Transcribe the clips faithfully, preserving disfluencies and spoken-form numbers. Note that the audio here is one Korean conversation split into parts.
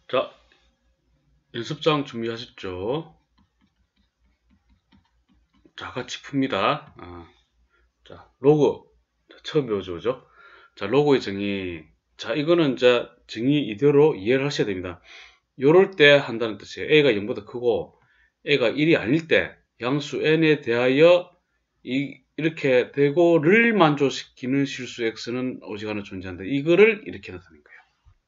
자, 연습장 준비하셨죠? 자, 같이 풉니다. 아, 자, 로고. 자, 처음 배워죠, 그죠? 자, 로고의 정의. 자, 이거는 이제 정의 이대로 이해를 하셔야 됩니다. 요럴 때 한다는 뜻이에요. a가 영보다 크고, a가 일이 아닐 때, 양수 n에 대하여 이, 이렇게 되고를 만족시키는 실수 x는 오직 하나 존재한다. 이거를 이렇게 나타낸 거예요.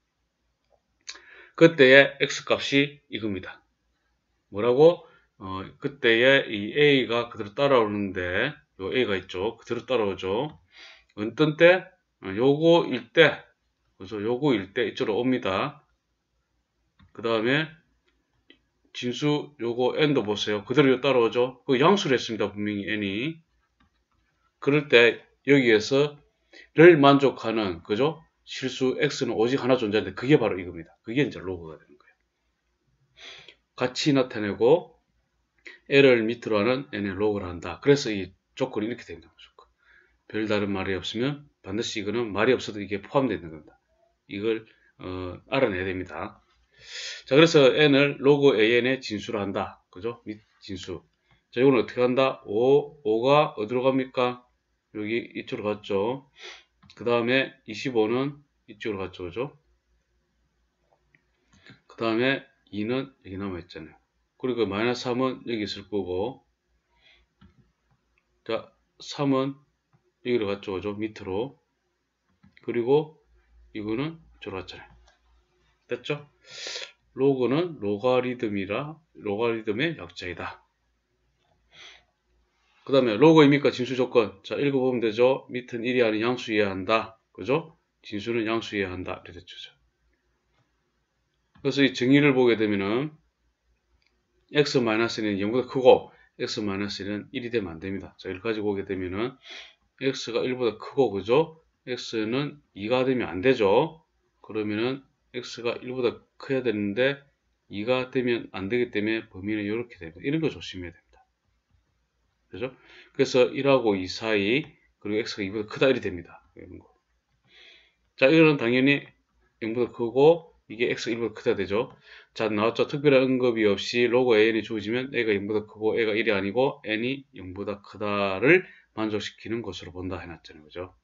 그때의 x 값이 이겁니다. 뭐라고? 어, 그때의 이 a가 그대로 따라오는데, 요 a가 있죠. 그대로 따라오죠. 어떤 때? 어, 요거일 때, 그래서 요거일 때 이쪽으로 옵니다. 그 다음에 진수 요거 n도 보세요. 그대로 따라오죠. 그 양수를 했습니다. 분명히 n이. 그럴 때 여기에서 를 만족하는 그죠? 실수 x는 오직 하나 존재하는데 그게 바로 이겁니다. 그게 이제 로그가 되는 거예요. 같이 나타내고 L을 밑으로 하는 n의 로그를 한다. 그래서 이 조건이 이렇게 됩니다. 조건. 별다른 말이 없으면 반드시 이거는 말이 없어도 이게 포함되어 있는 겁니다. 이걸 어, 알아내야 됩니다. 자, 그래서 n을 로그 an의 진수로 한다. 그죠? 밑 진수. 자, 이거는 어떻게 한다? 오, 오가 어디로 갑니까? 여기 이쪽으로 갔죠. 그 다음에 이십오는 이쪽으로 갔죠. 그죠? 그 다음에 이는 여기 남아있잖아요. 그리고 마이너스 삼은 여기 있을 거고, 자, 삼은 여기로 갔죠. 그죠? 밑으로. 그리고 이거는 이쪽으로 갔잖아요. 됐죠? 로그는 로가리즘이라, 로가리즘의 약자이다. 그 다음에 로그입니까? 진수 조건. 자, 읽어보면 되죠? 밑은 일이 아닌 양수 이해야 한다. 그죠? 진수는 양수 이해야 한다. 이렇게 됐죠. 그래서 이 정의를 보게 되면은, x-는 영보다 크고, x-는 일이 되면 안 됩니다. 자, 이걸 가지고 오게 되면은, x가 일보다 크고, 그죠? x는 이가 되면 안 되죠? 그러면은, x가 일보다 커야 되는데, 이가 되면 안 되기 때문에 범위는 이렇게 됩니다. 이런 거 조심해야 됩니다. 그죠? 그래서 일하고 이 사이, 그리고 x가 이보다 크다 이리 됩니다. 이런 거. 자, 이거는 당연히 영보다 크고, 이게 x가 일보다 크다 되죠. 자, 나왔죠. 특별한 언급이 없이 로그 an이 주어지면 a가 영보다 크고 a가 일이 아니고 n이 영보다 크다를 만족시키는 것으로 본다 해놨잖아요. 그죠?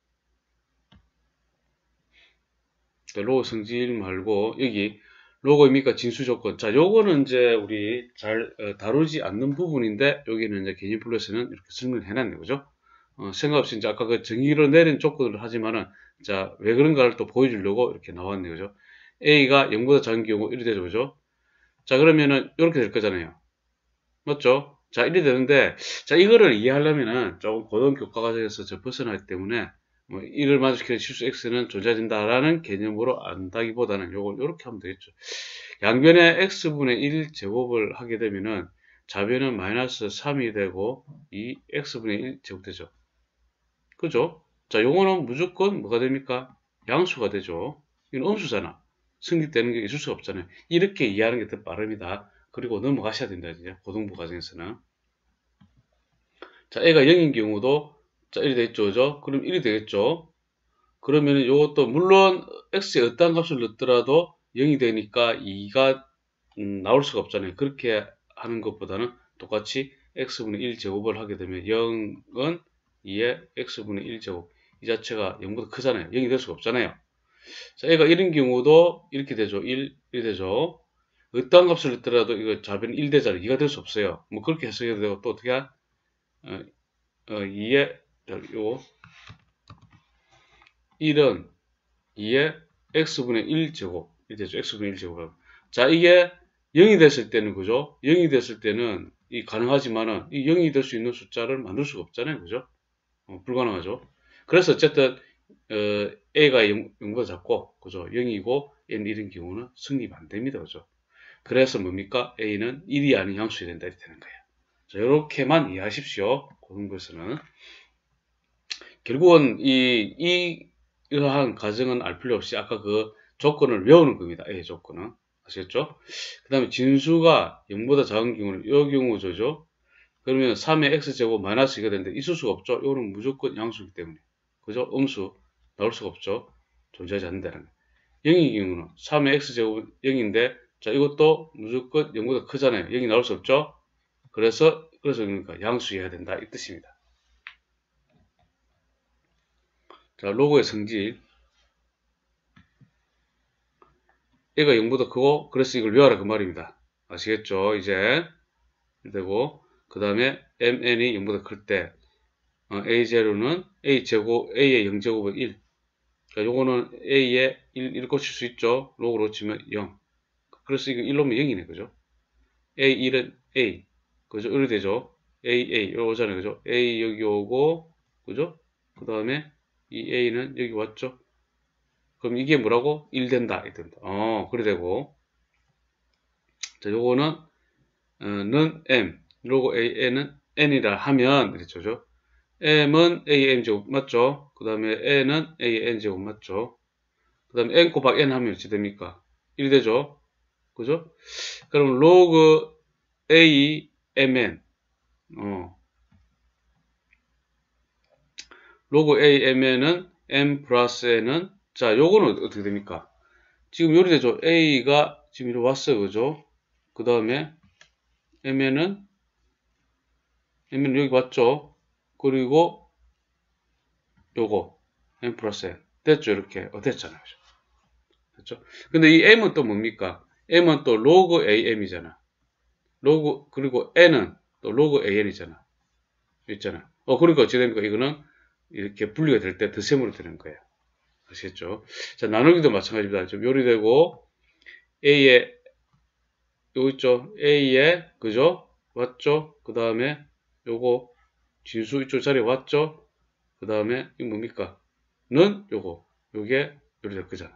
로그 성질 말고 여기 로그입니까? 진수 조건. 자, 요거는 이제 우리 잘 어, 다루지 않는 부분인데 여기는 이제 개념 플러스는 이렇게 설명을 해놨네요. 그죠? 어, 생각 없이 이제 아까 그 정의로 내린 조건을 하지만은 자, 왜 그런가를 또 보여주려고 이렇게 나왔네요. 그죠? a가 영보다 작은 경우 이리 되죠. 그죠? 자, 그러면은 이렇게 될 거잖아요. 맞죠? 자, 이리 되는데 자, 이거를 이해하려면은 조금 고등교과 과정에서 저 벗어나기 때문에 뭐 이를 만족시키는 실수 x는 존재한다라는 개념으로 안다기보다는 요걸 이렇게 하면 되겠죠. 양변에 x분의 일 제곱을 하게 되면은 좌변은 마이너스 삼이 되고 이 x분의 일 제곱 되죠. 그죠? 자, 요거는 무조건 뭐가 됩니까? 양수가 되죠. 이건 음수잖아. 성립되는 게 있을 수가 없잖아요. 이렇게 이해하는 게 더 빠릅니다. 그리고 넘어가셔야 된다. 이제 고등부 과정에서는. 자, 애가 영인 경우도 자, 일이 되겠죠. 그죠? 그럼 일이 되겠죠. 그러면 이것도 물론 x에 어떠한 값을 넣더라도 영이 되니까 이가 음, 나올 수가 없잖아요. 그렇게 하는 것보다는 똑같이 x분의 일 제곱을 하게 되면 영은 이에 x분의 일 제곱 이 자체가 영보다 크잖아요. 영이 될 수가 없잖아요. 자, 얘가 이런 경우도 이렇게 되죠. 일, 일 되죠. 어떠한 값을 넣더라도 이거 좌변 일 대잖아요. 이가 될 수 없어요. 뭐 그렇게 해석해도 되고 또 어떻게 하? 어, 어, 이에 요 일은 이에 x분의 일 제곱 이 되죠. x분의 일 제곱. 자, 이게 영이 됐을 때는 그죠? 영이 됐을 때는 이 가능하지만은 이 영이 될 수 있는 숫자를 만들 수가 없잖아요. 그죠? 어, 불가능하죠. 그래서 어쨌든 어, a가 영, 보다 작고 그죠? 영이고 n 이런 경우는 성립 안 됩니다. 그죠? 그래서 뭡니까? a는 일이 아닌 양수가 된다 이렇게 되는 거예요. 자, 이렇게만 이해하십시오. 고등부에서는 결국은 이, 이 이러한 과정은 알 필요 없이 아까 그 조건을 외우는 겁니다. A 조건은. 아시겠죠? 그 다음에 진수가 영보다 작은 경우는 이 경우죠. 그러면 삼의 x제곱 마이너스 이가 되는데 있을 수가 없죠. 이거는 무조건 양수이기 때문에. 그죠? 음수 나올 수가 없죠. 존재하지 않는다는 거예요. 영의 경우는 삼의 x제곱 영인데 자, 이것도 무조건 영보다 크잖아요. 영이 나올 수 없죠? 그래서, 그래서 그러니까 양수해야 된다. 이 뜻입니다. 자, 로그의 성질. 얘가 영보다 크고, 그래서 이걸 외워라 그 말입니다. 아시겠죠? 이제. 되고, 그 다음에 mn이 영보다 클 때, 어, 에이 제로는 a 제곱, a의 영 제곱은 일. 그러니까 요거는 a의 일, 일 꽂힐 수 있죠? 로그로 치면 영. 그래서 이거 일로 오면 영이네, 그죠? 에이 일은 a. 그죠? 이렇게 되죠? a, a. 이렇게 오잖아요, 그죠? a 여기 오고, 그죠? 그 다음에 이 a는 여기 왔죠? 그럼 이게 뭐라고? 일 된다. 이 된다. 어, 그래 되고. 자, 요거는, 어, 는 m. 로고 a는 n이라 하면, 그렇죠, 그죠? m은 a m 제곱 맞죠? 그 다음에 n은 a n 제곱 맞죠? 그 다음에 n 곱하기 n 하면 어찌 됩니까? 일 되죠? 그죠? 그럼 로그 a mn, 어, 로그 a mn은 m 플러스 n은, 자, 요거는 어떻게 됩니까? 지금 요리 되죠? a가 지금 이리 왔어요, 그죠? 그 다음에 mn은, mn은 여기 왔죠? 그리고 요거, m 플러스 n. 됐죠? 이렇게. 어, 됐잖아요. 됐죠? 근데 이 m은 또 뭡니까? m은 또 로그 am이잖아. 로그, 그리고 n은 또 로그 an이잖아. 있잖아. 어, 그러니까 어찌 됩니까? 이거는 이렇게 분리가 될 때 덧셈으로 되는 거예요. 아시겠죠? 자, 나누기도 마찬가지입니다. 좀 요리되고, a에, 요거 있죠? a에, 그죠? 왔죠? 그 다음에 요거, 진수 이쪽 자리에 왔죠? 그 다음에, 이거 뭡니까? 는 요거, 요게 요리될 거잖아.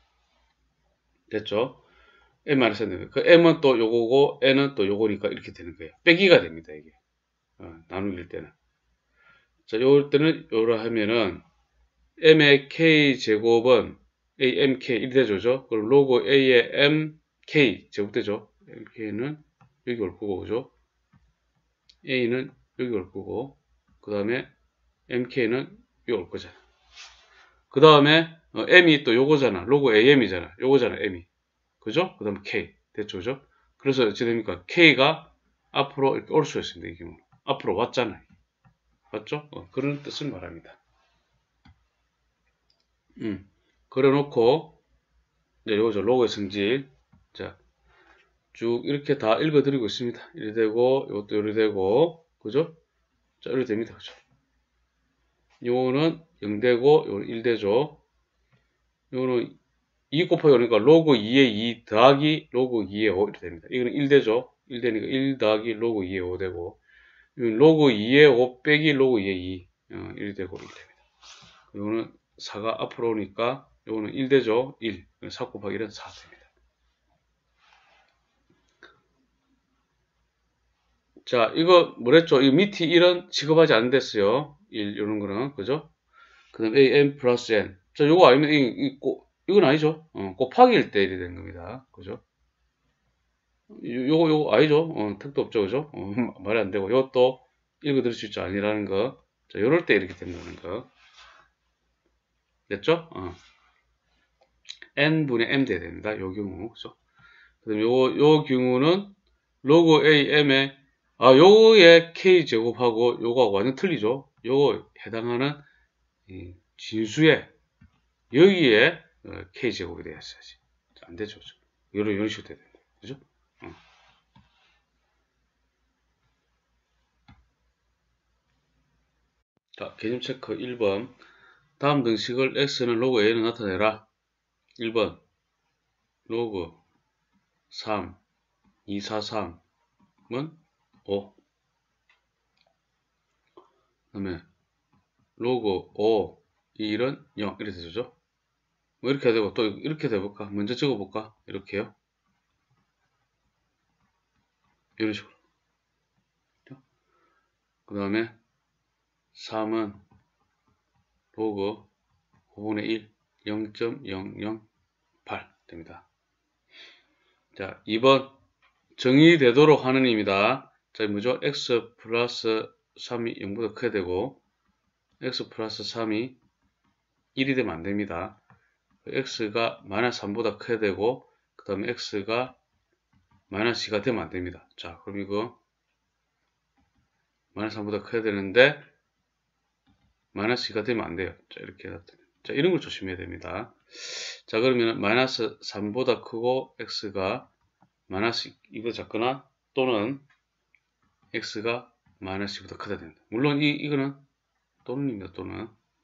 됐죠? m-n인데, 그 m은 또 요거고, n은 또 요거니까 이렇게 되는 거예요. 빼기가 됩니다, 이게. 어, 나누길 때는. 자, 요럴 때는, 요라 하면은, m의 k제곱은 amk 일 되죠. 그럼 로그 a의 mk 제곱되죠. mk는 여기 올 거고, 그죠? a는 여기 올 거고, 그 다음에 mk는 여기 올 거잖아. 그 다음에 어, m이 또 요거잖아. 로그 am이잖아. 요거잖아, m이. 그죠? 그 다음에 k. 됐죠, 그죠? 그래서 어찌 됩니까? k가 앞으로 이렇게 올 수 있습니다, 이 경우. 앞으로 왔잖아요. 맞죠? 어, 그런 뜻을 말합니다. 음. 그래 놓고, 네, 요거죠. 로그의 성질. 자, 쭉 이렇게 다 읽어드리고 있습니다. 이래 되고, 이것도 이래 되고, 그죠? 자, 이래 됩니다. 그죠? 요거는 영 되고, 요거는 일 되죠? 요거는 이 곱하기 오니까 로그 이의 이 더하기 로그 이의 오 이렇게 됩니다. 이거는 일 되죠? 일 되니까 일 더하기 로그 이의 오 되고, 이건 로그 이의 오 빼기 로그 이의 이, 어, 일 되고 이렇게 됩니다. 요거는 사가 앞으로 오니까, 요거는 일 되죠? 일. 사 곱하기 일은 사 됩니다. 자, 이거 뭐랬죠? 이 밑이 일은 취급하지 않는댔어요. 일, 이런 거는. 그죠? 그 다음 a n 플러스 n. 자, 요거 아니면, 이, 이, 고, 이건 아니죠. 어, 곱하기일 때 이래 된 겁니다. 그죠? 요, 요거, 요거 아니죠. 어, 택도 없죠. 그죠? 어, 말이 안 되고. 요것도 읽어드릴 수 있죠. 아니라는 거. 자, 요럴 때 이렇게 된다는 거. 됐죠? 어. n분의 m 돼야 됩니다. 요 경우. 그죠? 그 다음에 요거, 요 경우는 로그 a, m에 아, 요거의 k 제곱하고 요거하고 완전 틀리죠. 요거 해당하는 이 진수의 여기에 어, k 제곱이 되었어야지. 안 되죠. 이런 이런 식으로 돼야 됩니다. 그죠? 어. 자, 개념 체크 일 번. 다음 등식을 x는 로그 a로 나타내라. 일 번. 로그 삼, 이, 사, 삼은 오. 그 다음에 로그 오, 일은 영. 이렇게 되죠. 뭐 이렇게 되고 또 이렇게 돼볼까? 먼저 찍어볼까? 이렇게요. 이런 식으로. 그 다음에 삼은 로그 오분의 일, 영 점 영영팔 됩니다. 자, 이 번 정의되도록 하느님이다. 자, 뭐죠? x 플러스 삼이 영보다 크게 되고 x 플러스 삼이 일이 되면 안 됩니다. x가 마이너스 삼보다 크게 되고 그 다음에 x가 마이너스 이가 되면 안 됩니다. 자, 그럼 이거 마이너스 삼보다 커야 되는데 마이너스 이가 되면 안 돼요. 자, 이렇게 해놨더니. 자, 이런 걸 조심해야 됩니다. 자, 그러면 마이너스 삼보다 크고 x가 마이너스 이보다 작거나 또는 x가 마이너스 이보다 크다 된다. 물론 이, 이거는 또는입니다. 또는.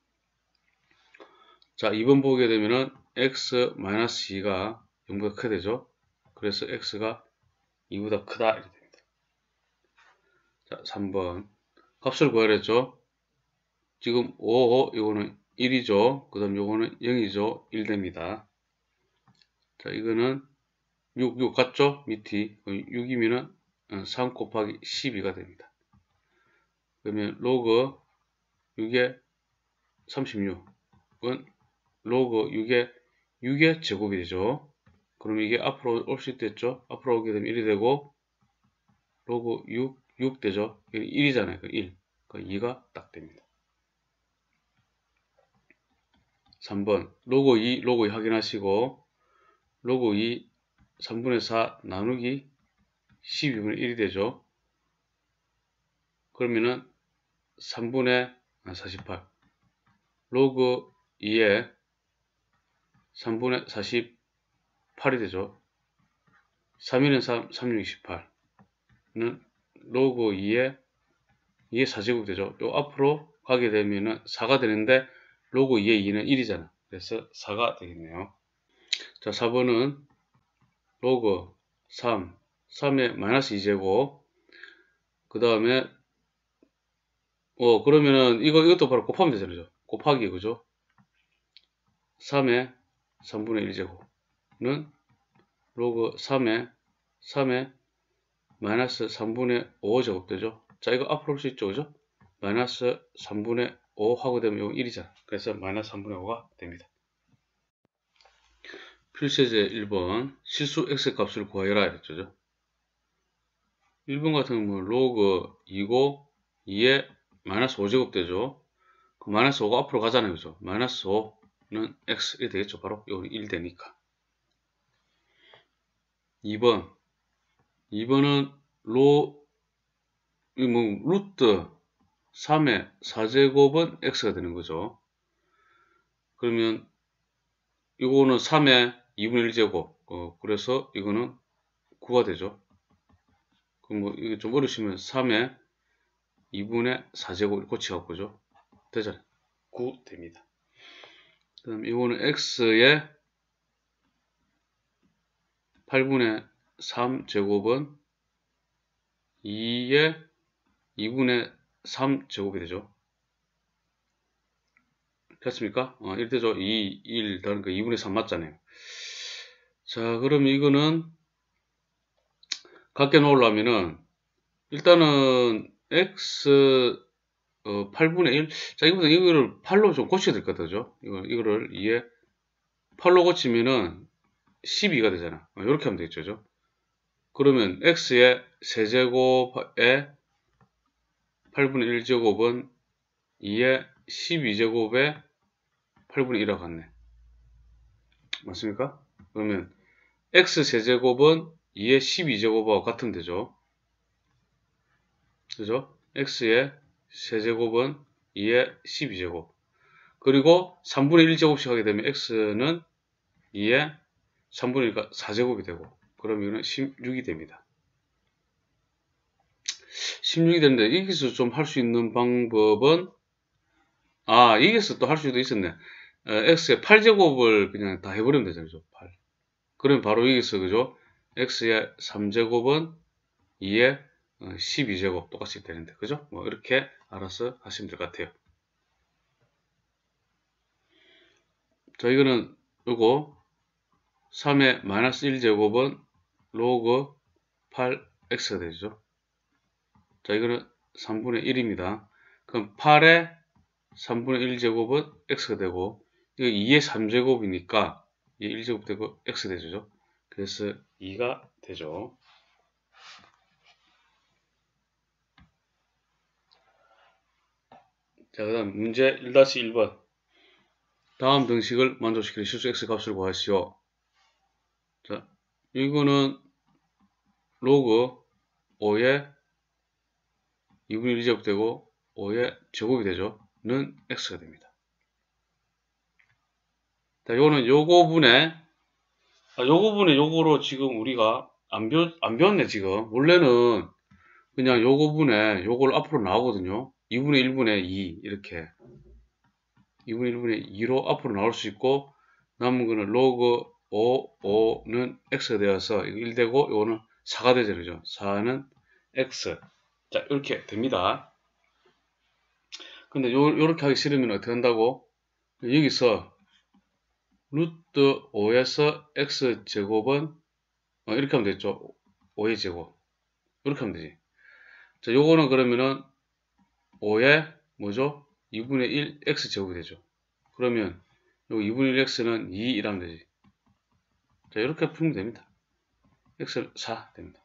자, 이 번 보게 되면은 x 마이너스 이가 영보다 크게 되죠. 그래서 x가 이보다 크다 이렇게 됩니다. 자, 삼 번 값을 구하려 했죠. 지금 오, 이거는 일이죠. 그 다음 요거는 영이죠. 일 됩니다. 자, 이거는 육, 육 같죠? 밑이 육이면은 삼 곱하기 십이가 됩니다. 그러면 로그 육의 삼십육은 로그 육의 육의 제곱이 되죠. 그럼 이게 앞으로 올 수 있겠죠? 앞으로 오게 되면 일이 되고 로그 육, 육 되죠? 일이잖아요. 일. 그러니까 이가 딱 됩니다. 삼 번 로그 이, 로그 이 확인하시고 로그 이 삼분의 사 나누기 십이분의 일이 되죠. 그러면은 삼분의 사십팔 로그 이에 삼분의 사십팔이 되죠. 삼 일은 삼, 삼, 육, 이십팔은 로그 이에 이에 사 제곱이 되죠. 요 앞으로 가게 되면은 사가 되는데 로그 이의 이는 일이잖아. 그래서 사가 되겠네요. 자, 사 번은 로그 삼, 삼의 마이너스 이 제곱 그 다음에 어 그러면은 이거 이것도 바로 곱하면 되잖아요. 곱하기 그죠? 삼의 삼분의 일 제곱은 로그 삼의 삼의 마이너스 삼분의 오 제곱 되죠. 자, 이거 앞으로 올 수 있죠. 그죠? 마이너스 삼분의 오 하고 되면 이거 일이잖아. 그래서 마이너스 삼분의 오가 됩니다. 필수제 일 번 실수 x 값을 구하여라 이랬죠. 일 번 같은 경우는 로그 이고 이에 마이너스 오 제곱 되죠. 그 마이너스 오가 앞으로 가잖아요. 그죠? 마이너스 오는 x이 되겠죠. 바로 이거는 일 되니까. 이 번 이 번은 로 이 뭐 루트 삼의 사 제곱은 x가 되는 거죠. 그러면 이거는 삼의 이분의 일 제곱 어, 그래서 이거는 구가 되죠. 그럼 뭐 이게 좀 어려우시면 삼의 이분의 사 제곱을 고치갖고죠. 되잖아요. 구 됩니다. 그 다음 이거는 x의 팔분의 삼 제곱은 이의 이분의 삼 제곱이 되죠. 됐습니까? 어, 일 되죠. 이, 일, 그러니까 이분의 삼 맞잖아요. 자, 그럼 이거는 갖게 놓으려면은 일단은 x 어, 팔분의 일. 자, 이거보다 이거를 팔로 좀 고쳐야 될 것 같죠? 이거, 이거를 이에 팔로 고치면은 십이가 되잖아. 어, 이렇게 하면 되겠죠. 그러면 x의 세제곱에 팔분의 일 제곱은 이의 십이 제곱에 팔분의 일하고 같네. 맞습니까? 그러면 x 세제곱은 이의 십이 제곱하고 같으면 되죠. 그죠? x의 세제곱은 이의 십이 제곱. 그리고 삼분의 일 제곱씩 하게 되면 x는 이의 삼분의 일과 사 제곱이 되고, 그럼 이거는 십육이 됩니다. 십육이 되는데, 여기서 좀 할 수 있는 방법은, 아, 여기서 또 할 수도 있었네. 어, x의 팔 제곱을 그냥 다 해버리면 되잖아요. 팔. 그러면 바로 여기서, 그죠? x의 삼 제곱은 이의 십이 제곱 똑같이 되는데, 그죠? 뭐, 이렇게 알아서 하시면 될 것 같아요. 자, 이거는, 요거, 삼의 마이너스 일 제곱은 로그 팔 엑스가 되죠. 자, 이거는 삼분의 일입니다. 그럼 팔의 삼분의 일 제곱은 x가 되고, 이거 이의 삼 제곱이니까 이의 일 제곱 되고 x 되죠. 그래서 이가 되죠. 자, 그 다음 문제 일 일 번. 다음 등식을 만족시키는 실수 x 값을 구하시오. 자, 이거는 로그 오의 이분의 일이 제곱되고 오의 제곱이 되죠. 는 x가 됩니다. 자, 요거는 요거분의 아, 요거분의 요거로 지금 우리가 안, 배웠, 안 배웠네 지금. 원래는 그냥 요거분의 요걸 앞으로 나오거든요. 이분의 일분의 이 이렇게 이분의 일분의 이로 앞으로 나올 수 있고 남은 거는 로그 오, 오는 x가 되어서 이거 일 되고 요거는 사가 되죠. 그죠? 사는 x. 자, 이렇게 됩니다. 근데 요, 요렇게 하기 싫으면 어떻게 한다고? 여기서 루트 오에서 x제곱은 어, 이렇게 하면 되죠. 오의 제곱. 이렇게 하면 되지. 자, 요거는 그러면은 오의 뭐죠? 이분의 일 x제곱이 되죠. 그러면 요 이분의 일 x는 이 이라면 되지. 자, 이렇게 풀면 됩니다. x 사 됩니다.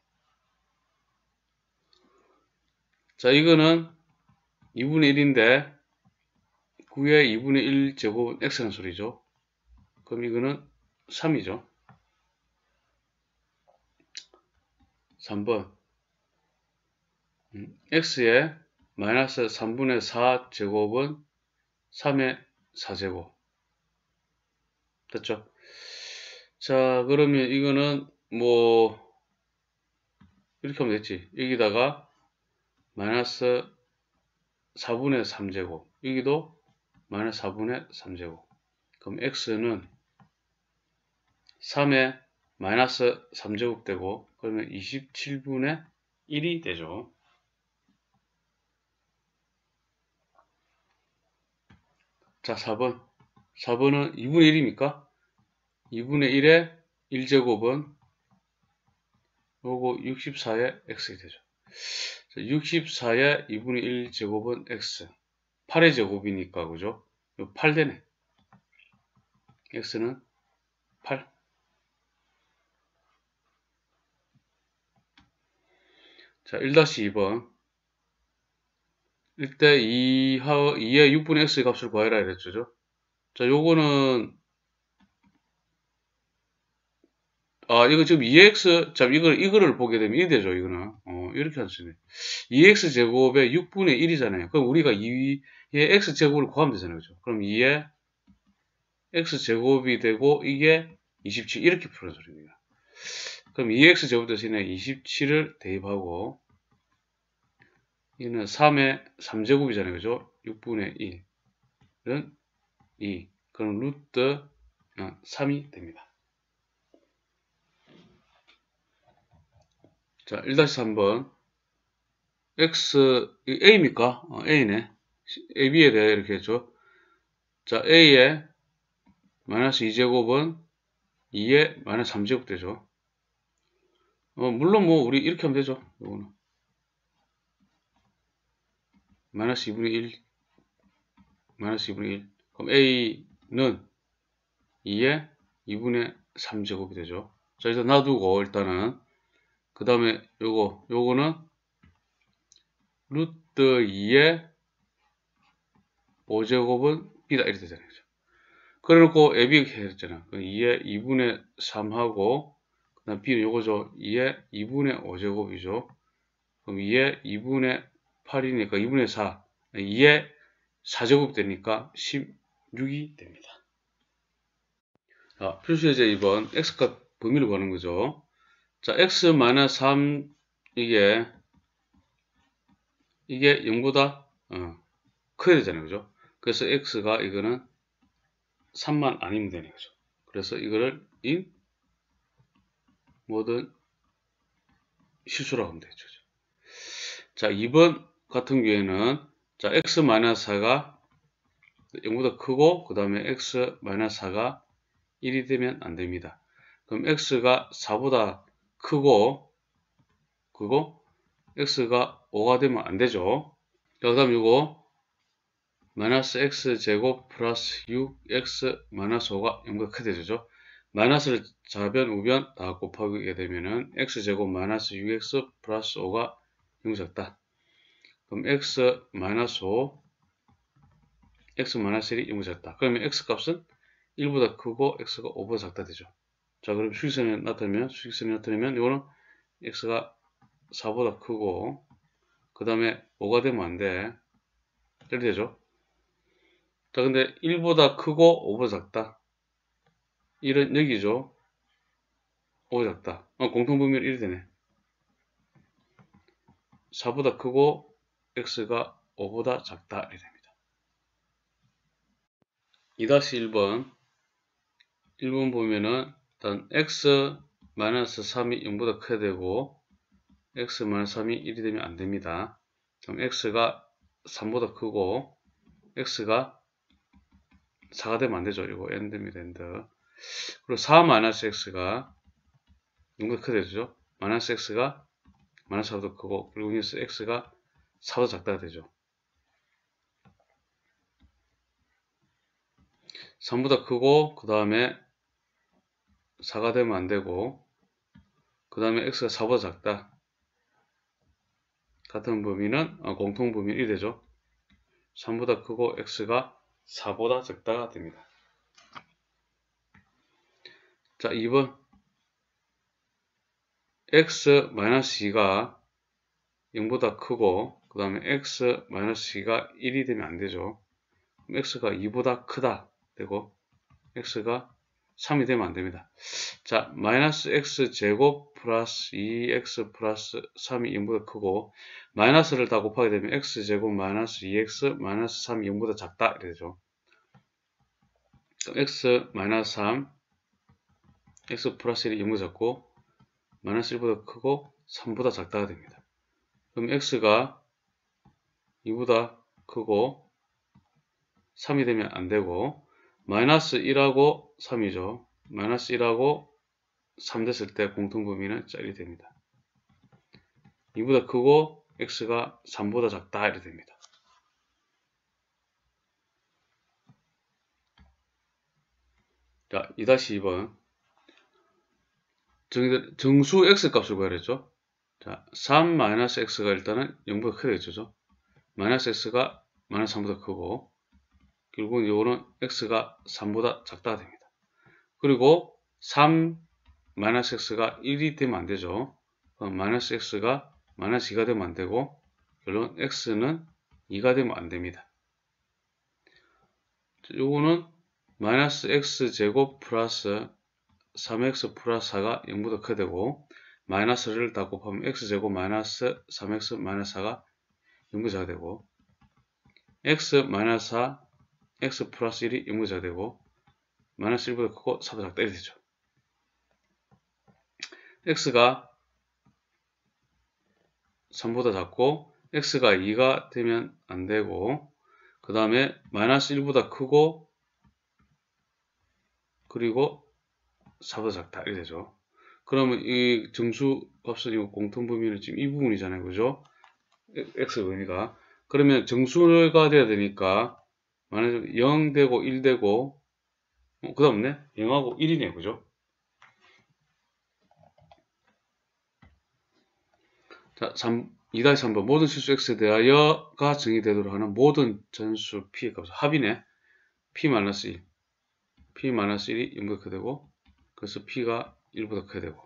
자, 이거는 이분의 일인데 구의 이분의 일 제곱은 x라는 소리죠. 그럼 이거는 삼이죠. 삼 번 음, x의 마이너스 삼분의 사 제곱은 삼의 사 제곱 됐죠? 자, 그러면 이거는 뭐 이렇게 하면 됐지. 여기다가 마이너스 사분의 삼 제곱 여기도 마이너스 사분의 삼 제곱 그럼 x는 삼의 마이너스 삼 제곱 되고 그러면 이십칠분의 일이 되죠. 자, 사 번 사 번은 이분의 일입니까? 이분의 일의 일 제곱은 요거 육십사의 x가 되죠. 자, 육십사의 이분의 일 제곱은 x 팔의 제곱이니까 그죠? 팔 되네. x는 팔. 자, 일 이 번 이때 이의 육분의 x의 값을 구하라 이랬죠. 자, 요거는 아, 이거 지금 이 엑스, 자, 이걸, 이거를 보게 되면 이 되죠, 이거는. 어, 이렇게 하시면. 이 엑스 제곱의 육분의 일이잖아요. 그럼 우리가 이의 x 제곱을 구하면 되잖아요, 그죠? 그럼 이의 x 제곱이 되고, 이게 이십칠, 이렇게 푸는 소리입니다. 그럼 이 엑스 제곱 대신에 이십칠을 대입하고, 이는 삼의 삼 제곱이잖아요, 그죠? 육분의 일은 이. 그럼 루트 삼이 됩니다. 자, 일 삼 번. x, a입니까? 어, a네. a, b에 대해 이렇게 했죠. 자, a의 마이너스 이 제곱은 이의 마이너스 삼 제곱 되죠. 어, 물론 뭐, 우리 이렇게 하면 되죠. 이거는. 마이너스 이분의 일, 마이너스 이분의 일. 그럼 a는 이의 이분의 삼 제곱이 되죠. 자, 일단 놔두고, 일단은. 그 다음에 요거, 요거는 루트 이의 오 제곱은 b다. 이렇게 되잖아요. 그래 놓고 a, b 이렇게 했잖아. 이의 이분의 삼하고, 그 다음 b는 요거죠. 이의 이분의 오 제곱이죠. 그럼 이의 이분의 팔이니까 이분의 사. 이의 사 제곱 되니까 십육이 됩니다. 자, 필수예제 이 번. x값 범위를 구하는 거죠. 자, x 삼, 이게, 이게 영보다, 어, 커야 되잖아요. 그죠? 그래서 x가 이거는 삼만 아니면 되는 거죠. 그래서 이거를 인 모든 실수라고 하면 되죠. 자, 이 번 같은 경우에는 자, x 사가 영보다 크고 그 다음에 x 사가 일이 되면 안 됩니다. 그럼 x가 사보다 크고 그거 x가 오가 되면 안 되죠. 자, 그 다음 이거 마이너스 x제곱 플러스 육 x 마이너스 오가 영보다 크게 되죠. 마이너스를 좌변 우변 다 곱하게 되면은 x제곱 마이너스 육 x 플러스 오가 영 작다. 그럼 x 마이너스 오 x 마이너스 일이 영보다 작다. 그러면 x 값은 일보다 크고 x가 오보다 작다 되죠. 자, 그럼 수직선이 나타나면 수직선이 나타나면 이거는 x가 사보다 크고 그 다음에 오가 되면 안 돼. 이렇게 되죠. 자, 근데 일보다 크고 오보다 작다. 일은 여기죠. 오보다 작다. 어, 공통분모는 일이 되네. 사보다 크고 x가 오보다 작다. 이렇게 됩니다. 이 일 번 일 번 보면은 일단 x 삼이 영보다 커야 되고 x 삼이 일이 되면 안 됩니다. 그럼 x가 삼보다 크고 x가 사가 되면 안 되죠. 이거 엔드입니다. 엔드. 그리고 사 x가 영보다 커야 되죠. 마이너스 x가 마이너스 사보다 크고 그리고 여기서 x가 사보다 작다가 되죠. 삼보다 크고 그 다음에 사가 되면 안 되고 그 다음에 x가 사보다 작다. 같은 범위는 어, 공통 범위 일이 되죠. 삼보다 크고 x가 사보다 작다가 됩니다. 자, 이 번 x 이가 영보다 크고 그 다음에 x 이가 일이 되면 안 되죠. 그럼 x가 이보다 크다 되고 x가 삼이 되면 안 됩니다. 자, 마이너스 x제곱 플러스 이 x 플러스 삼이 영보다 크고 마이너스를 다 곱하게 되면 x제곱 마이너스 이 x 마이너스 삼이 영보다 작다 이렇게 되죠. 그럼 x 마이너스 삼 x 플러스 일이 영보다 작고 마이너스 일보다 크고 삼보다 작다가 됩니다. 그럼 x가 이보다 크고 삼이 되면 안 되고 마이너스 일하고 삼이죠. 마이너스 일하고 삼 됐을 때 공통범위는 짤이 됩니다. 이보다 크고 x가 삼보다 작다 이렇게 됩니다. 자, 이 이 번 정수 x 값을 구하랬죠. 자, 삼 마이너스 x가 일단은 영보다 크게 되죠. 마이너스 x가 마이너스 삼보다 크고 결국은 이거는 x가 삼보다 작다가 됩니다. 그리고 삼 마이너스 x가 일이 되면 안 되죠. 그럼 마이너스 x가 마이너스 이가 되면 안 되고 결론 x는 이가 되면 안 됩니다. 요거는 마이너스 x제곱 플러스 삼 x 플러스 사가 영보다 크게 되고 마이너스를 다 곱하면 x제곱 마이너스 삼 x 마이너스 사가 영보다 작게 되고 x 마이너스 사 x 플러스 일이 영보다 작게 되고 마이너스 일보다 크고 사보다 작다 이렇게 되죠. x가 삼보다 작고 x가 이가 되면 안 되고 그 다음에 마이너스 일보다 크고 그리고 사보다 작다 이렇게 되죠. 그러면 이 정수 값은 이 공통 범위는 지금 이 부분이잖아요. 그죠? x 범위가. 그러면 정수가 돼야 되니까 만약에 영 되고 일 되고 어, 그 다음에 영하고 일이네요. 그죠? 자, 이 삼 번 모든 실수 x에 대하여가 정의되도록 하는 모든 전수 p의 값 합이네. p-일 p-일이 영보다 크게 되고 그래서 p가 일보다 크게 되고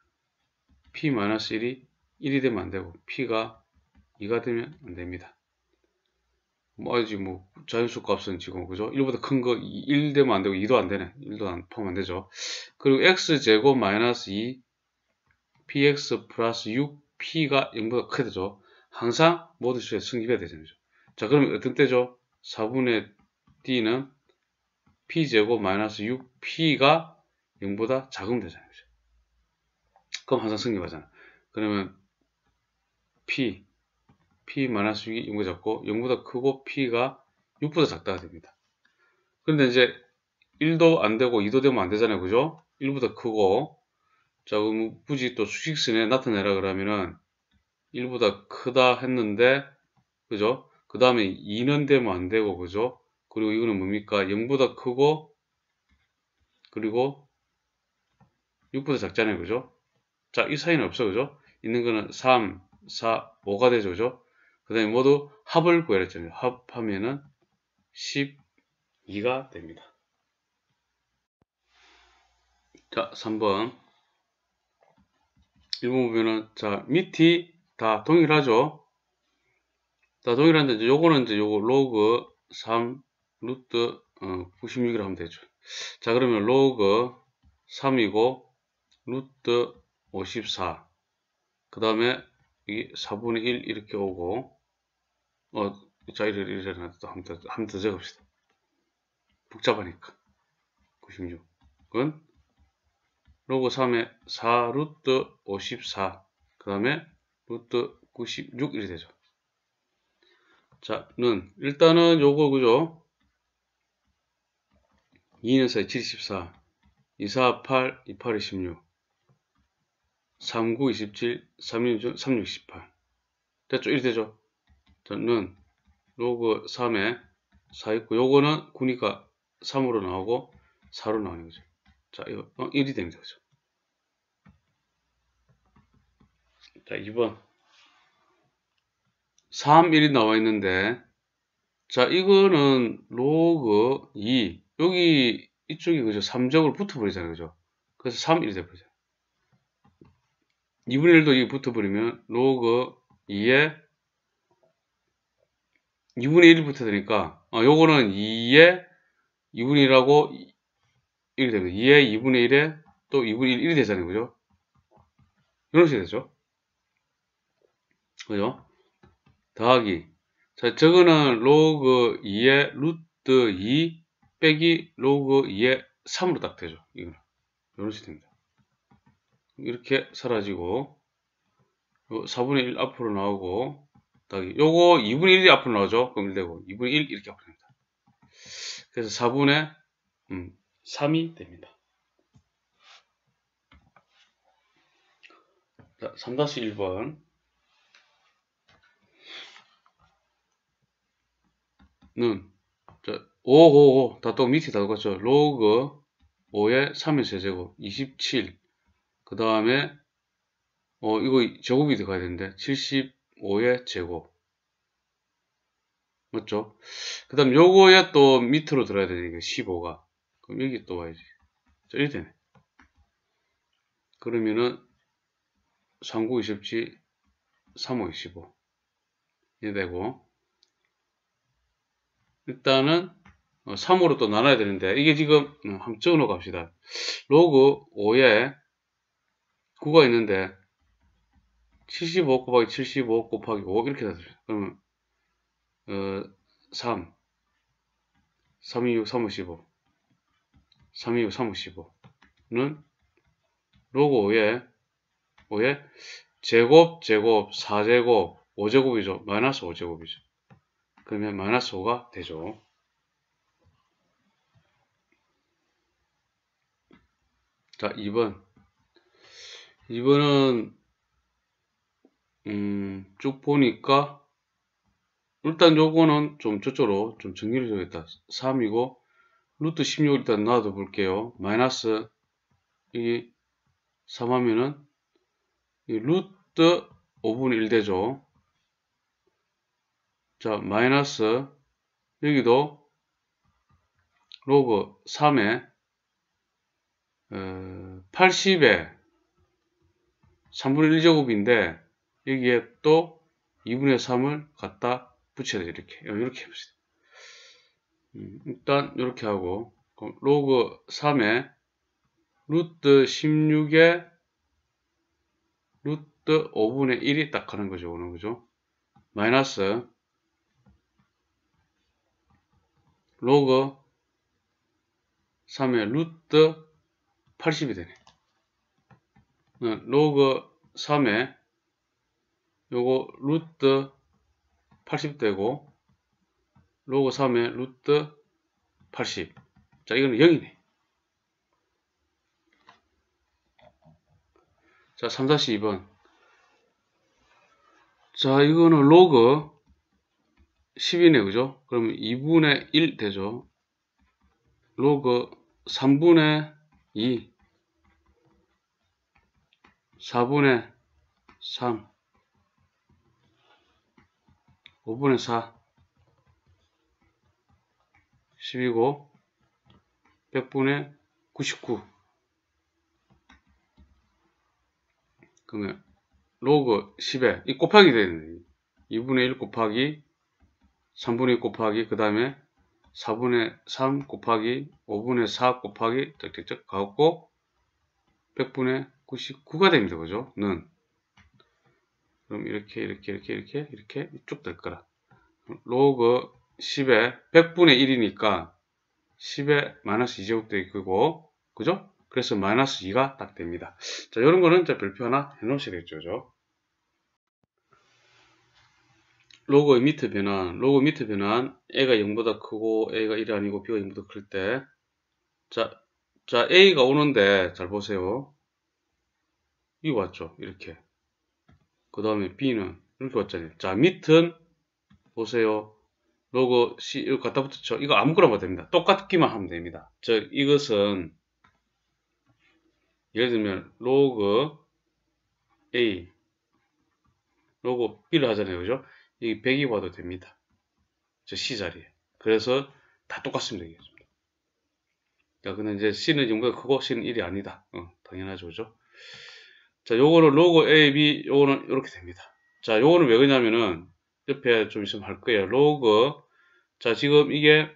p-일이 일이 되면 안 되고 p가 이가 되면 안 됩니다. 뭐 아직 뭐 자연수 값은 지금 그죠? 일보다 큰 거 일 되면 안 되고 이도 안 되네. 일도 안 포함 안 되죠. 그리고 x제곱 마이너스 이 px 플러스 육 p가 영보다 크게 되죠. 항상 모든 수에 성립해야 되잖아요. 자, 그러면 어떤 때죠? 사분의 d는 p제곱 마이너스 육 p가 영보다 작으면 되잖아요. 그럼 항상 성립하잖아. 그러면 p, p 마이너스 육이 영보다 작고 영보다 크고 p가 육보다 작다가 됩니다. 그런데 이제 일도 안 되고 이도 되면 안 되잖아요. 그죠? 일보다 크고 자, 그럼 굳이 또 수직선에 나타내라 그러면은 일보다 크다 했는데 그죠? 그 다음에 이는 되면 안 되고 그죠? 그리고 이거는 뭡니까? 영보다 크고 그리고 육보다 작잖아요. 그죠? 자, 이 사이는 없어. 그죠? 있는 거는 삼, 사, 오가 되죠. 그죠? 그 다음에 모두 합을 구해라 했잖아요. 합하면은 십이가 됩니다. 자, 삼 번 일 번 보면은, 자, 밑이 다 동일하죠? 다 동일한데, 이제 요거는 이제 요거 로그 삼 루트 어, 구십육이라고 하면 되죠. 자, 그러면 로그 삼이고, 루트 오십사. 그 다음에 이 사분의 일 이렇게 오고, 어, 자, 이래, 이래, 또 한 번 더, 한 번 더 적읍시다. 복잡하니까. 구십육은 로그 삼의 사 루트 오십사. 그 다음에 루트 구십육 이렇게 되죠. 자, 는, 일단은 요거, 그죠? 이는 사이 칠십사, 이, 사, 팔, 이, 팔, 이십육, 삼, 구, 이십칠, 삼, 육, 삼, 육, 십팔. 됐죠? 이렇게 되죠? 자, 는, 로그 삼에 사 있고, 요거는 구니까 삼으로 나오고, 사로 나오는 거죠. 자, 이거, 어, 일이 됩니다. 그죠? 자, 이 번. 삼, 일이 나와 있는데, 자, 이거는 로그 이, 여기, 이쪽이 그죠? 삼적으로 붙어버리잖아요. 그죠? 그래서 삼, 일이 돼버리죠. 이분의 일도 이 붙어버리면, 로그 이에 이분의 일이 붙어야 되니까, 어, 요거는 이에 이분의 일하고 일이 됩니다. 이에 이분의 일에 또 이분의 일, 일이 되잖아요. 그죠? 이런 식이 되죠. 그죠? 더하기. 자, 저거는 로그 이에 루트 이 빼기 로그 이에 삼으로 딱 되죠. 이거는. 이런 식이 됩니다. 이렇게 사라지고, 사분의 일 앞으로 나오고, 더하기. 요거 이분의 일이 앞으로 나오죠. 그럼 일 되고, 이분의 일 이렇게 앞으로 됩니다. 그래서 사분의 음, 삼이 됩니다. 자, 삼 일 번. 는, 자, 오, 오, 오, 다 또 밑에 다 똑같죠. 로그 오의 삼의 세제곱, 이십칠. 그 다음에, 어, 이거 제곱이 들어가야 되는데, 칠십오의 제곱. 맞죠? 그 다음 요거에 또 밑으로 들어야 되니까, 십오가. 그럼 여기 또 와야지. 자, 이렇게 되네. 그러면은, 삼, 구, 이십칠, 삼, 오, 이십오. 이렇게 되고, 일단은, 삼으로 또 나눠야 되는데, 이게 지금, 한번 적어 놓고 갑시다. 로그 오에 구가 있는데, 칠십오 곱하기 칠십오 곱하기 오, 이렇게 되죠. 그러면, 어, 삼, 삼, 이, 육, 삼, 오, 십오. 삼, 이, 육, 삼, 오, 십오는 로그 오에, 오에 제곱, 제곱, 사 제곱, 오 제곱이죠. 마이너스 오 제곱이죠. 그러면 마이너스 오가 되죠. 자, 이 번. 이 번은, 음, 쭉 보니까, 일단 요거는 좀 저쪽으로 좀 정리를 해야겠다. 삼이고, 루트 십육 일단 놔둬 볼게요. 마이너스, 이 삼 하면은, 이 루트 오분의 일 되죠. 자, 마이너스, 여기도 로그 삼에 어, 팔십에 삼분의 일 제곱인데 여기에 또 이분의 삼을 갖다 붙여야 돼요. 이렇게 이렇게 해봅시다. 음, 일단 이렇게 하고 로그 삼에 루트 십육에 루트 오분의 일이 딱 하는 거죠. 오늘 그죠? 마이너스 로그 삼에 루트 팔십이 되네. 로그 삼에 요거 루트 팔십 되고 로그 삼에 루트 팔십. 자, 이거는 영이네. 자, 삼 이 번. 자, 이거는 로그 십이네, 그죠? 그러면 이분의 일 되죠. 로그 삼분의 이, 사분의 삼, 오분의 사, 십이고, 백분의 구십구. 그러면 로그 십에 이 곱하기 되는 이분의 일 곱하기 삼분의 일 곱하기 그 다음에 사분의 삼 곱하기 오분의 사 곱하기 쩍쩍쩍 가고 백분의 구십구가 됩니다. 그죠? 는 그럼 이렇게 이렇게 이렇게 이렇게 이렇게 쭉 될 거라. 로그 십에 백분의 일이니까 십에 마이너스 이 제곱 되고 있고 그죠? 그래서 마이너스 이가 딱 됩니다. 자, 이런 거는 자 별표 하나 해 놓으시겠죠. 그죠? 로그의 밑에 변환, 로그 밑에 변환, a가 영보다 크고 a가 일이 아니고 b가 영보다 클 때, 자, 자 a가 오는데 잘 보세요. 이거 왔죠, 이렇게. 그 다음에 b는 이렇게 왔잖아요. 자, 밑은 보세요. 로그 c 이거 갖다 붙였죠. 이거 아무거나 봐도 됩니다. 똑같기만 하면 됩니다. 저 이것은 예를 들면 로그 a, 로그 b를 하잖아요, 그죠? 이 백이 와도 됩니다. 저 c 자리에. 그래서 다 똑같으면 되겠습니다. 자, 근데 이제 C는 영보다 크고 C는 일이 아니다. 어, 당연하죠, 그죠? 자, 요거는 로그 A, B, 요거는 이렇게 됩니다. 자, 요거는 왜 그러냐면은, 옆에 좀 있으면 할 거예요. 로그, 자, 지금 이게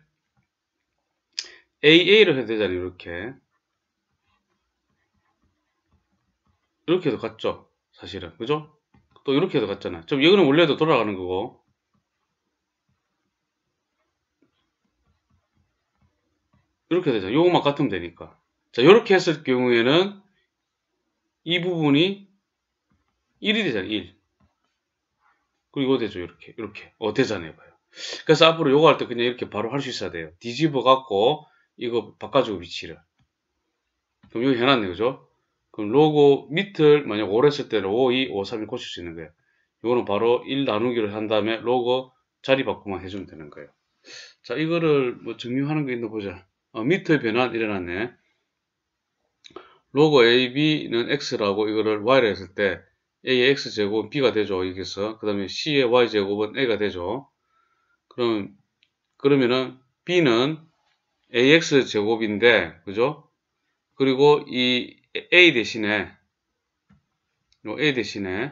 에이에이를 해야 되잖아요, 이렇게. 이렇게 해도 같죠? 사실은. 그죠? 또 이렇게 해도 같잖아요. 좀 이거는 원래도 돌아가는 거고. 이렇게 되잖아요. 요것만 같으면 되니까. 자, 이렇게 했을 경우에는 이 부분이 일이 되잖아요, 일. 그리고 이거 되죠, 이렇게. 이렇게. 어, 되잖아요, 봐요. 그래서 앞으로 요거 할 때 그냥 이렇게 바로 할 수 있어야 돼요. 뒤집어 갖고, 이거 바꿔주고 위치를. 그럼 여기 해놨네, 그죠? 그럼 로고 밑을 만약 오를 했을 때는 오, 이, 오, 삼이 고칠 수 있는 거예요. 이거는 바로 일 나누기를 한 다음에 로고 자리 바꾸만 해주면 되는 거예요. 자, 이거를 뭐 증명하는 거 있나 보자. 어, 밑의 변환 일어났네. 로고 A, B는 X라고 이거를 Y를 했을 때 A의 X제곱은 B가 되죠. 여기서. 그 다음에 C의 Y제곱은 A가 되죠. 그럼, 그러면은 B는 에이엑스제곱인데, 그죠? 그리고 이 A 대신에, 요 A 대신에,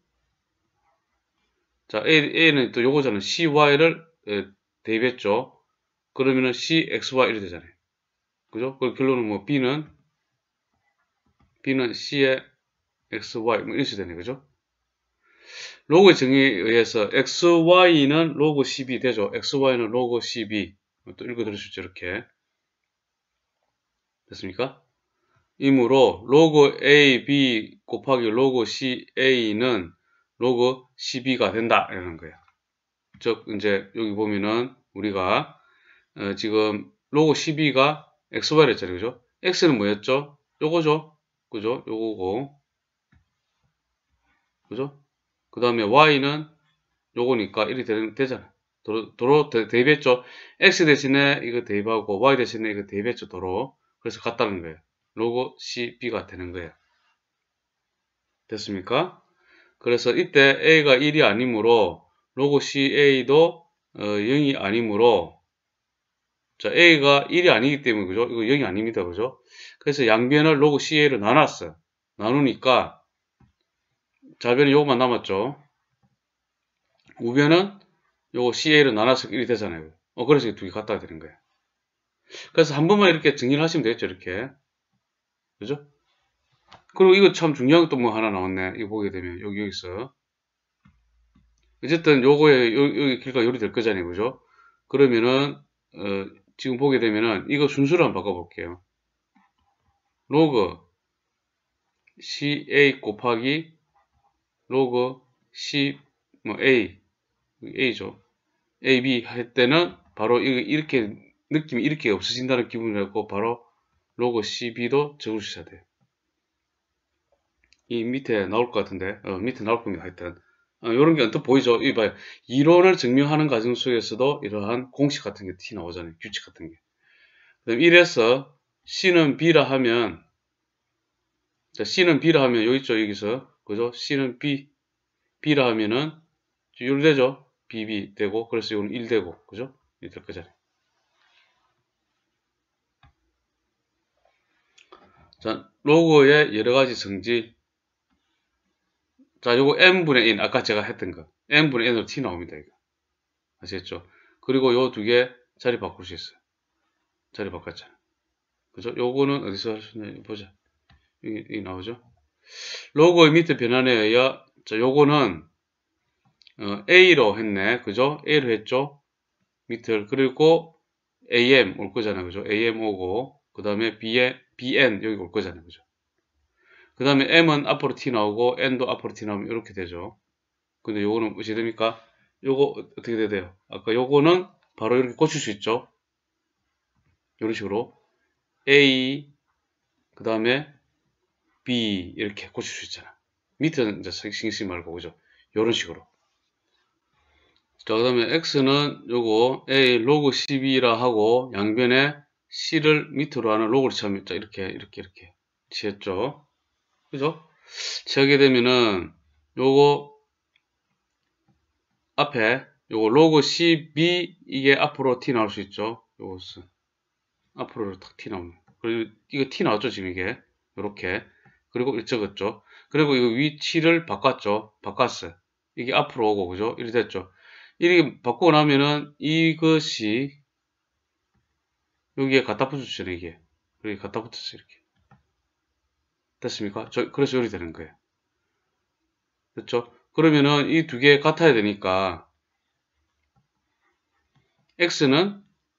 자, A, A는 또 요거잖아요. 씨와이를 에, 대입했죠. 그러면은 씨엑스와이 이렇게 되잖아요. 그죠? 그 결론은 뭐 B는, B는 C의 엑스와이, 뭐 이렇게 되네. 그죠? 로그의 정의에 의해서 엑스와이는 로그 씨비 되죠. 엑스와이는 로그 씨비. 또 읽어 들으실 수 이렇게. 됐습니까? 이므로 로그 A, B 곱하기 로그 씨, A는 로그 씨비가 된다. 이러는 거예요. 즉, 이제 여기 보면은 우리가 어, 지금 로그 씨비가 엑스와이를 했잖아요. 그죠? X는 뭐였죠? 요거죠. 그죠? 요거고. 그죠? 그 다음에 Y는 요거니까 이렇게 되는, 되잖아요. 도로, 도로 대입했죠. X 대신에 이거 대입하고 Y 대신에 이거 대입했죠. 도로. 그래서 같다는 거예요. 로그 씨비가 되는 거예요. 됐습니까? 그래서 이때 A가 일이 아니므로 로그 씨에이도 어, 영이 아니므로 자 A가 일이 아니기 때문에 그죠? 이거 영이 아닙니다. 그죠? 그래서 양변을 로그 씨에이로 나눴어요. 나누니까 좌변은 요것만 남았죠. 우변은 요거 씨에이로 나눠서 일이 되잖아요. 어, 그래서 두 개 갖다 되는 거예요. 그래서 한 번만 이렇게 정리를 하시면 되겠죠, 이렇게. 그죠? 그리고 이거 참 중요한 또 뭐 하나 나왔네. 이거 보게 되면, 여기, 여기서. 어쨌든 요거에, 여기 길가 요리 될 거잖아요, 그죠? 그러면은, 어, 지금 보게 되면은, 이거 순수를 한번 바꿔볼게요. 로그 씨에이 곱하기 로그 C, 뭐, A, A죠. A, B 할 때는 바로 이렇게 느낌이 이렇게 없어진다는 기분이 갖고 바로 로그 씨비도 적어주셔야 돼요. 이 밑에 나올 것 같은데, 어, 밑에 나올 겁니다. 하여튼. 어, 이런 게 언뜻 보이죠? 이 봐요. 이론을 증명하는 과정 속에서도 이러한 공식 같은 게 티 나오잖아요. 규칙 같은 게. 그다음 이래서 C는 B라 하면, 자, C는 B라 하면, 여기 있죠, 여기서. 그죠? C는 B, B라 하면은, 일 되죠? 비 비 되고, 그래서 이거는 일 되고, 그죠? 이렇게 될 거잖아요. 자, 로그의 여러 가지 성질. 자, 요거 n분의 일, 아까 제가 했던 거. n분의 n으로 t 나옵니다, 이거. 아시겠죠? 그리고 요 두 개 자리 바꿀 수 있어요. 자리 바꿨잖아. 그죠? 요거는 어디서 할 수 있나, 보자. 여기, 여기 나오죠? 로그의 밑에 변환에 의하, 자, 요거는, 어, A로 했네. 그죠? A로 했죠? 밑을. 그리고 에이엠 올 거잖아요. 그죠? 에이엠 오고, 그 다음에 B에, 비엔 여기 올 거잖아요. 그죠? 그 다음에 M은 앞으로 T 나오고, N도 앞으로 T 나오면 이렇게 되죠. 근데 요거는 어떻게 됩니까? 요거 어떻게 돼요? 아까 요거는 바로 이렇게 고칠 수 있죠? 이런 식으로. A, 그 다음에 B, 이렇게 고칠 수 있잖아. 밑에는 이제 신경 쓰지 말고, 그죠? 요런 식으로. 자, 그 다음에 X는 요거 A 로그 십이라 하고, 양변에 C를 밑으로 하는 로그를 치면, 자, 이렇게, 이렇게, 이렇게. 치했죠? 그죠? 치하게 되면은, 요거, 앞에, 요거 로그 십이, 이게 앞으로 T 나올 수 있죠? 요것은. 앞으로 탁 T 나오는. 그리고 이거 T 나왔죠, 지금 이게. 요렇게. 그리고 적었죠. 그리고 이거 위치를 바꿨죠. 바꿨어요. 이게 앞으로 오고, 그죠? 이렇게 됐죠. 이렇게 바꾸고 나면은 이것이 여기에 갖다 붙였죠, 이게. 여기 갖다 붙였어요, 이렇게. 됐습니까? 저, 그래서 요리 되는 거예요. 됐죠? 그러면은 이 두 개 같아야 되니까 X는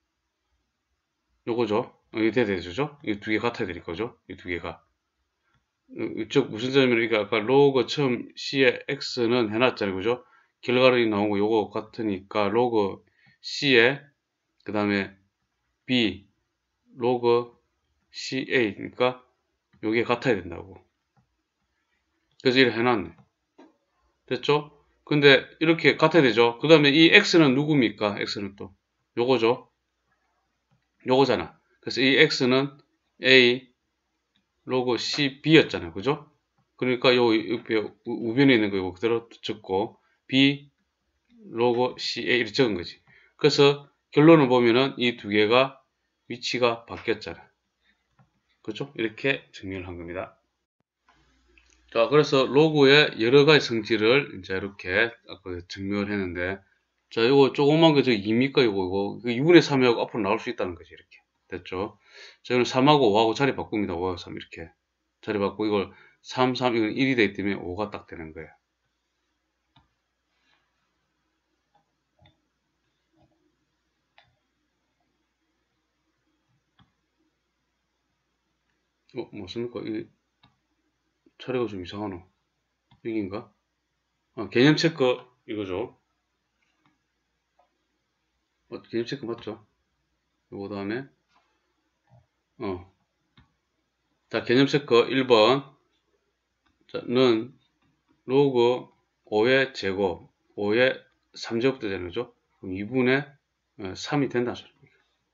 요거죠. 이게 돼야 되죠? 이 두 개 같아야 될 거죠? 이 두 개가. 이쪽 무슨 점이면 이게 아까 로그 처음 C에 X는 해놨잖아요. 그죠? 결과를 나오고 요거 같으니까 로그 C에 그 다음에 B 로그 씨에이 그러니까 요게 같아야 된다고. 그래서 이렇게 해놨네. 됐죠? 근데 이렇게 같아야 되죠? 그 다음에 이 X는 누굽니까? X는 또 요거죠? 요거잖아. 그래서 이 X는 A 로그 씨비였잖아요. 그죠? 그러니까 요 옆에 우변에 있는 거 이거 그대로 적고 B 로그 씨에이 이렇게 적은 거지. 그래서 결론을 보면은 이 두 개가 위치가 바뀌었잖아. 그죠? 이렇게 정리를 한 겁니다. 자, 그래서 로그의 여러 가지 성질을 이제 이렇게 증명을 했는데, 자, 이거 조그만 거 저기 이입니까? 이거, 이거 이분의 삼하고 앞으로 나올 수 있다는 거지, 이렇게. 됐죠? 자, 이건 삼하고 오하고 자리 바꿉니다. 오하고 삼, 이렇게. 자리 바꾸고 이걸 삼, 삼, 이건 일이 되기 때문에 오가 딱 되는 거예요. 어, 뭐습니까? 이 차례가 좀 이상하노? 여기인가? 아, 개념 체크, 이거죠. 어, 개념 체크 맞죠? 요거 다음에, 어. 자, 개념 체크 일 번. 자, 는 로그 오의 제곱, 오의 삼 제곱 되잖아요. 그죠? 그럼 이분의 삼이 된다는 소리입니다.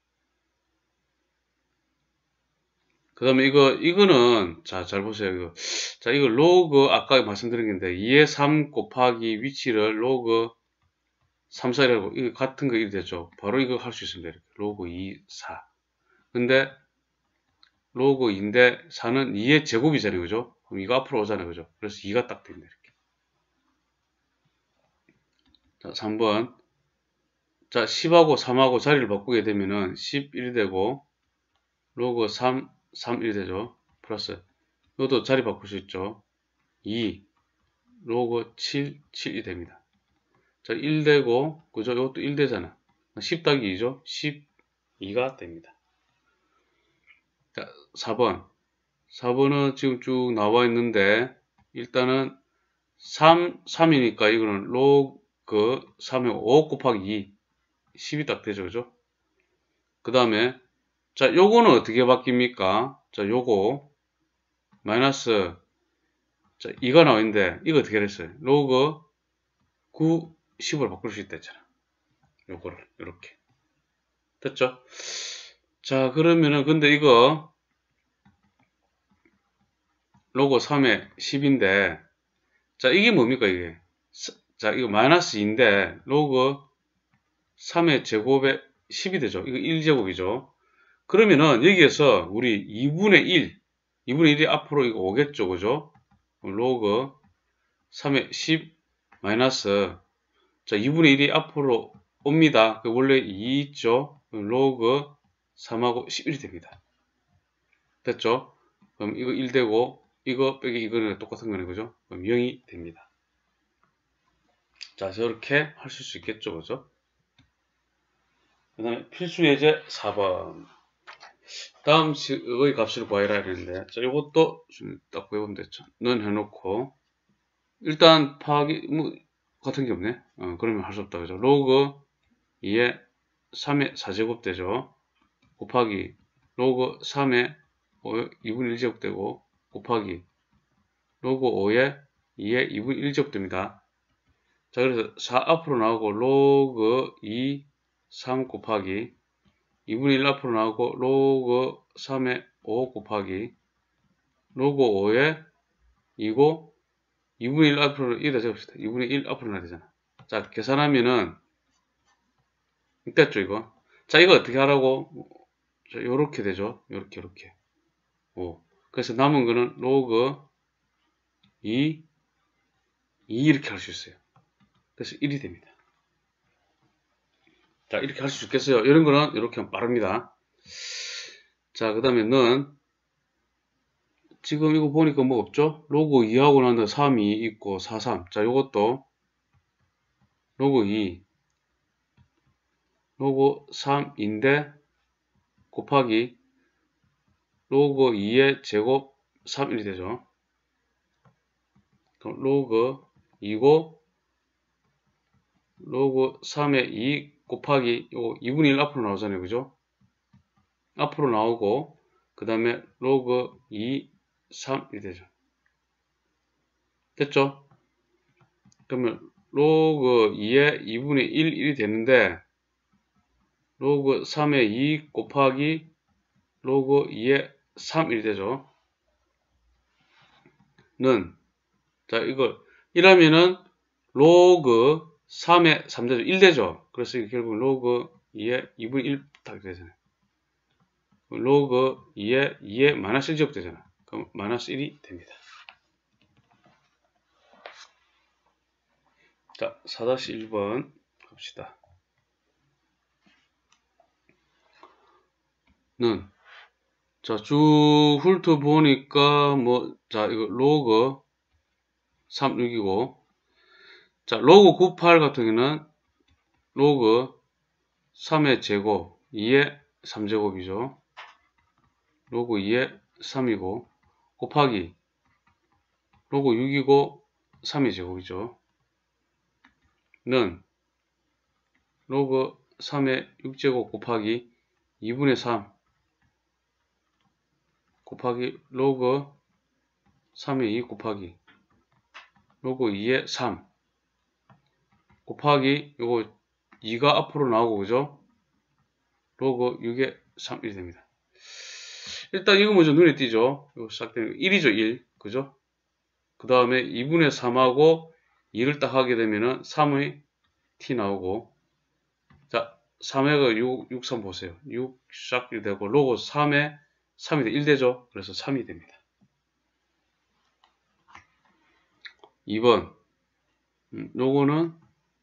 그 다음에 이거, 이거는, 자, 잘 보세요. 이거. 자, 이거 로그, 아까 말씀드린 건데, 이의 삼 곱하기 위치를 로그 삼, 사라고, 이거 같은 거 이렇게 되죠. 바로 이거 할 수 있습니다. 이렇게. 로그 이, 사. 근데, 로그 이인데, 사는 이의 제곱이잖아요. 그죠? 그럼 이거 앞으로 오잖아요. 그죠? 그래서 이가 딱 됩니다. 이렇게. 자, 삼 번. 자, 십하고 삼하고 자리를 바꾸게 되면은 십일 되고, 로그 삼, 삼, 일 되죠. 플러스. 이것도 자리 바꿀 수 있죠. 이, 로그 칠, 칠이 됩니다. 자, 일 되고, 그죠? 이것도 일 되잖아. 십 더하기 이죠? 십이가 됩니다. 자, 사 번. 사 번은 지금 쭉 나와 있는데, 일단은 삼, 삼이니까 이거는 로그 삼에 오 곱하기 이, 십이 딱 되죠. 그죠? 그 다음에, 자, 요거는 어떻게 바뀝니까? 자, 요거, 마이너스, 자, 이가 나와 있는데, 이거 어떻게 됐어요? 로그 구, 십으로 바꿀 수 있다 했잖아. 요거를, 요렇게. 됐죠? 자, 그러면은, 근데 이거, 로그 삼에 십인데, 자, 이게 뭡니까, 이게? 자, 이거 마이너스 이인데, 로그 삼의 제곱에 십이 되죠. 이거 일 제곱이죠. 그러면은, 여기에서 우리 이분의 일, 이분의 일이 앞으로 이거 오겠죠, 그죠? 로그 삼의 십 마이너스 자 이분의 일이 앞으로 옵니다. 그 원래 이 있죠. 로그 삼하고 십일이 됩니다. 됐죠? 그럼 이거 일 되고 이거 빼기 이거는 똑같은 거네 그죠? 그럼 영이 됩니다. 자 저렇게 하실 수 있겠죠 그죠? 그 다음에 필수 예제 사 번 다음 식의 값을 구하라 했는데 자 이것도 딱 구해보면 됐죠. 넌 해놓고 일단 파악이 뭐 같은 게 없네. 어, 그러면 할 수 없다 그죠? 로그 이에 삼의 사 제곱 되죠. 곱하기 로그 삼의 이분의 일 제곱 되고 곱하기 로그 오의 이의 이분의 일 제곱 됩니다. 자 그래서 사 앞으로 나오고 로그 이, 삼 곱하기 이분의 일 앞으로 나오고 로그 삼의 오 곱하기 로그 오의 이고 이분의 일 앞으로 이다 적읍시다. 이분의 일 앞으로 나야 되잖아. 자 계산하면은 됐죠 이거. 자 이거 어떻게 하라고? 자, 요렇게 되죠. 요렇게 요렇게 오. 그래서 남은 거는 로그 이, 이 이렇게 할 수 있어요. 그래서 일이 됩니다. 자 이렇게 할 수 있겠어요. 이런 거는 이렇게 하면 빠릅니다. 자 그 다음에 는 지금 이거 보니까 뭐 없죠? 로그 이하고 난 다음에 삼이 있고 사, 삼. 자 요것도 로그 이 로그 삼인데 곱하기 로그 이의 제곱 삼, 일이 되죠. 그럼 로그 이고 로그 삼의 이 곱하기 요 이분의 일 앞으로 나오잖아요. 그죠? 앞으로 나오고 그 다음에 로그 이, 삼, 일이 되죠. 됐죠? 그러면 로그 이의 이분의 일, 일이 되는데 로그 삼의 이 곱하기 로그 이의 삼, 일이 되죠. 는, 자, 이걸, 이라면은 로그 삼의 삼 되죠. 일 되죠. 그래서 이게 결국 로그 이의 이분의 일 딱 되잖아요. 로그 이의 이의 마이너스 일 제곱 되잖아. 그럼 마이너스 일이 됩니다. 자, 사 일 번 갑시다. 는, 자, 쭉 훑어보니까, 뭐, 자, 이거 로그 삼, 육이고, 자, 로그 구, 팔 같은 경우는 로그 삼의 제곱, 이의 삼 제곱이죠. 로그 이의 삼이고, 곱하기, 로그 육이고, 삼의 제곱이죠. 는, 로그 삼의 육 제곱 곱하기 이분의 삼, 곱하기 로그 삼의 이 곱하기 로그 이의 삼 곱하기 요거 이가 앞으로 나오고 그죠? 로그 육의 삼, 일이 됩니다. 일단 이거 먼저 눈에 띄죠? 이거 시작되는 일이죠. 일. 그죠? 그 다음에 이분의 삼하고 이를 딱 하게 되면은 삼의 t 나오고 자 삼회가 육, 육, 삼 보세요. 육 시작이 되고 로그 삼에 삼이 일 되죠? 그래서 삼이 됩니다. 이 번 음, 요거는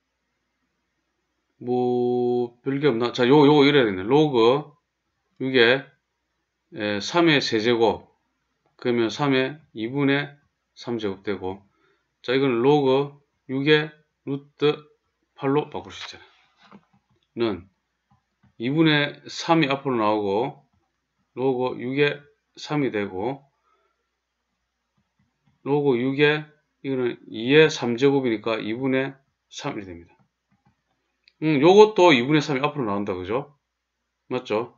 뭐 별게 없나? 자 요거 요거 이래야 되네. 로그 육에 에, 삼의 세제곱 그러면 삼의 이분의 삼 제곱 되고 자 이거는 로그 육의 루트 팔로 바꿀 수 있잖아요. 는 이분의 삼이 앞으로 나오고 로그 육의 삼이 되고 로그 육의 이거는 이의 삼 제곱이니까 이분의 삼이 됩니다. 음, 요것도 이분의 삼이 앞으로 나온다 그죠? 맞죠?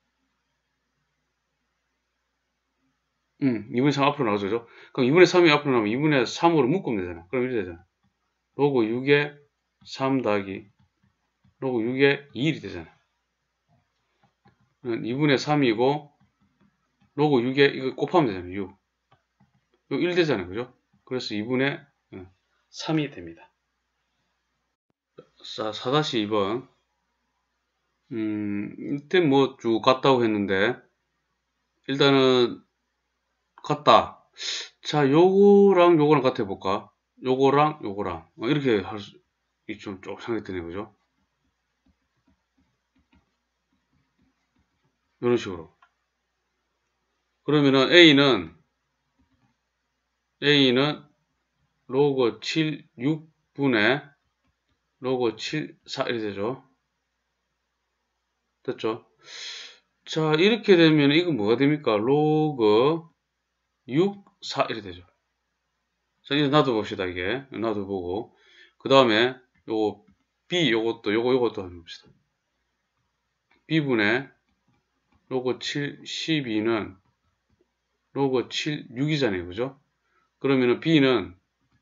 음, 이분의 삼 앞으로 나오죠. 그죠? 그럼 이분의 삼이 앞으로 나오면 이분의 삼으로 묶으면 되잖아. 그럼 이렇게 되잖아. 로그 육의 삼 더하기 로그 육의 이, 일이 되잖아. 이분의 삼이고 로그 육에 이거 곱하면 되잖아요. 육. 이거 일 되잖아요. 그죠? 그래서 이분의 삼이 됩니다. 자, 사 이 번. 음, 일단 뭐 쭉 갔다고 했는데, 일단은, 갔다. 자, 요거랑 요거랑 같아 볼까? 요거랑 요거랑 어, 이렇게 할 수, 좀, 좀 상했되네, 그죠? 이런 식으로. 그러면은 A는, A는 로그 칠, 육분의 로그 칠, 사 이렇게 되죠. 됐죠? 자, 이렇게 되면 이건 뭐가 됩니까? 로그 육, 사 이렇게 되죠. 자, 이제 놔둬봅시다, 이게. 놔둬보고. 그 다음에 요거 B, 요것도, 요거, 요것도 한번 봅시다. B분의 로그 칠, 십이는 로그 칠, 육이잖아요. 그죠? 그러면은 B는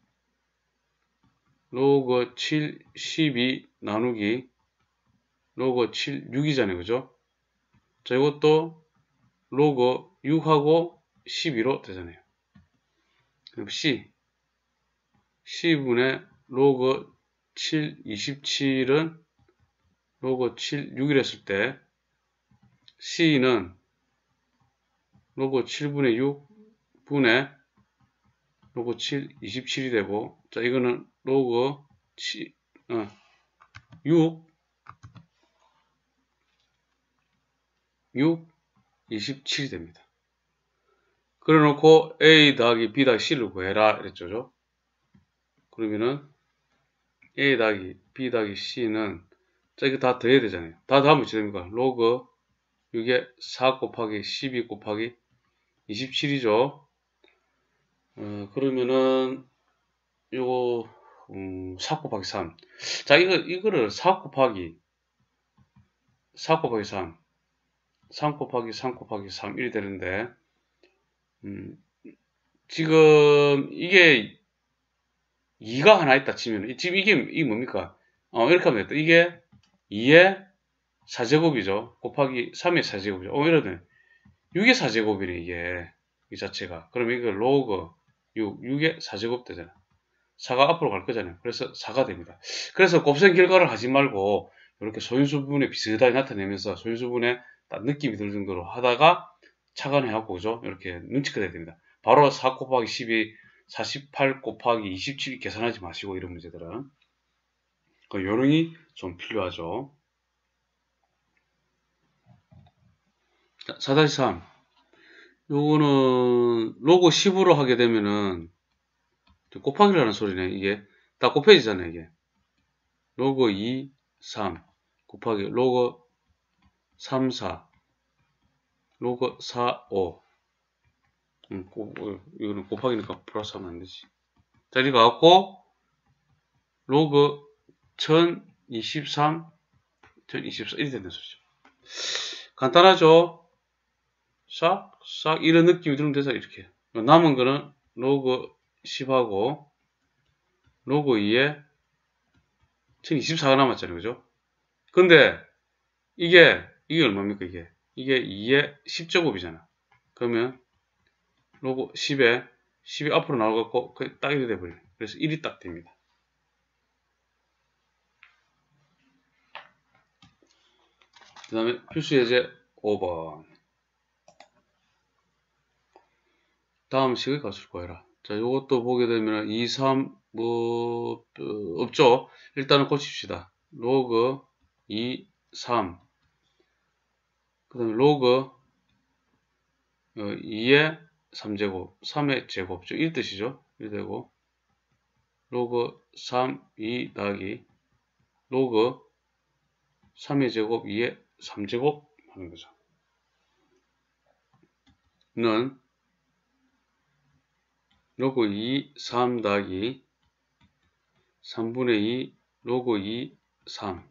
로그 칠, 십이 나누기 로그 칠, 육이잖아요. 그죠? 자, 이것도 로그 육하고 십이로 되잖아요. 그럼 C, C분의 로그 칠, 이십칠은 로그 칠, 육이라 했을 때 C는 로그 칠분의 육분의 로그 칠, 이십칠이 되고, 자, 이거는 로그 칠, 어, 육, 육, 이십칠이 됩니다. 그래 놓고 A 더하기 B 더하기 C를 구해라 이랬죠. 그러면은 A 더하기 B 더하기 C는 자, 이거 다 더해야 되잖아요. 다 더하면 어떻게 됩니까? 로그 육에 사 곱하기 십이 곱하기 이십칠이죠. 어, 그러면은 요거 음, 사 곱하기 삼. 자, 이거 이거를 사 곱하기 사 곱하기 삼, 삼 곱하기 삼 곱하기 삼 이렇게 되는데 음, 지금 이게 이가 하나 있다 치면 지금 이게 이게 뭡니까? 어, 이렇게 하면 됐다. 이게 이의 사 제곱이죠. 곱하기 삼의 사 제곱이죠. 어, 이러네. 육의 사 제곱이네, 이게. 이 자체가. 그러면 이거 로그 육, 육의 사 제곱 되잖아. 사가 앞으로 갈 거잖아요. 그래서 사가 됩니다. 그래서 곱셈 결과를 하지 말고 이렇게 소인수분에 비슷하게 나타내면서 소인수분에 딱 느낌이 들 정도로 하다가 착안해갖고, 그죠? 이렇게 눈치가 돼야 됩니다. 바로 사 곱하기 십이, 사십팔 곱하기 이십칠 계산하지 마시고, 이런 문제들은. 그 요령이 좀 필요하죠. 사 삼. 요거는 로그 십으로 하게 되면은 곱하기라는 소리네. 이게 딱 곱해지잖아요. 이게 로그 이, 삼 곱하기 로그 삼, 사 로그 사, 오. 음, 곱, 이거는 곱하기니까 플러스 하면 안 되지. 자, 이거 갖고 로그 천이십삼, 천이십사 이렇게 된다는 소리죠. 간단하죠? 싹, 싹 이런 느낌이 들면 돼서 이렇게. 남은 거는 로그 십하고 로그 이에 천이십사가 남았잖아요. 그죠? 근데 이게 이게 얼마입니까? 이게 이게 이의 십 제곱이잖아. 그러면 로그 십에 십이 앞으로 나와갖고 딱 이렇게 돼버려요. 그래서 일이 딱 됩니다. 그 다음에 필수 예제 오 번. 다음 식의 값을 구해라. 자, 요것도 보게 되면 이, 삼, 뭐, 어, 없죠? 일단은 고칩시다. 로그 이, 삼. 그 다음에 로그 어, 이의 삼 제곱, 삼의 제곱. 이 뜻이죠? 이 되고, 로그 삼, 이 더하기, 로그 삼의 제곱, 이의 삼 제곱 하는 거죠. 는 로그 이, 삼 더하기 삼분의 이, 로그 이, 삼.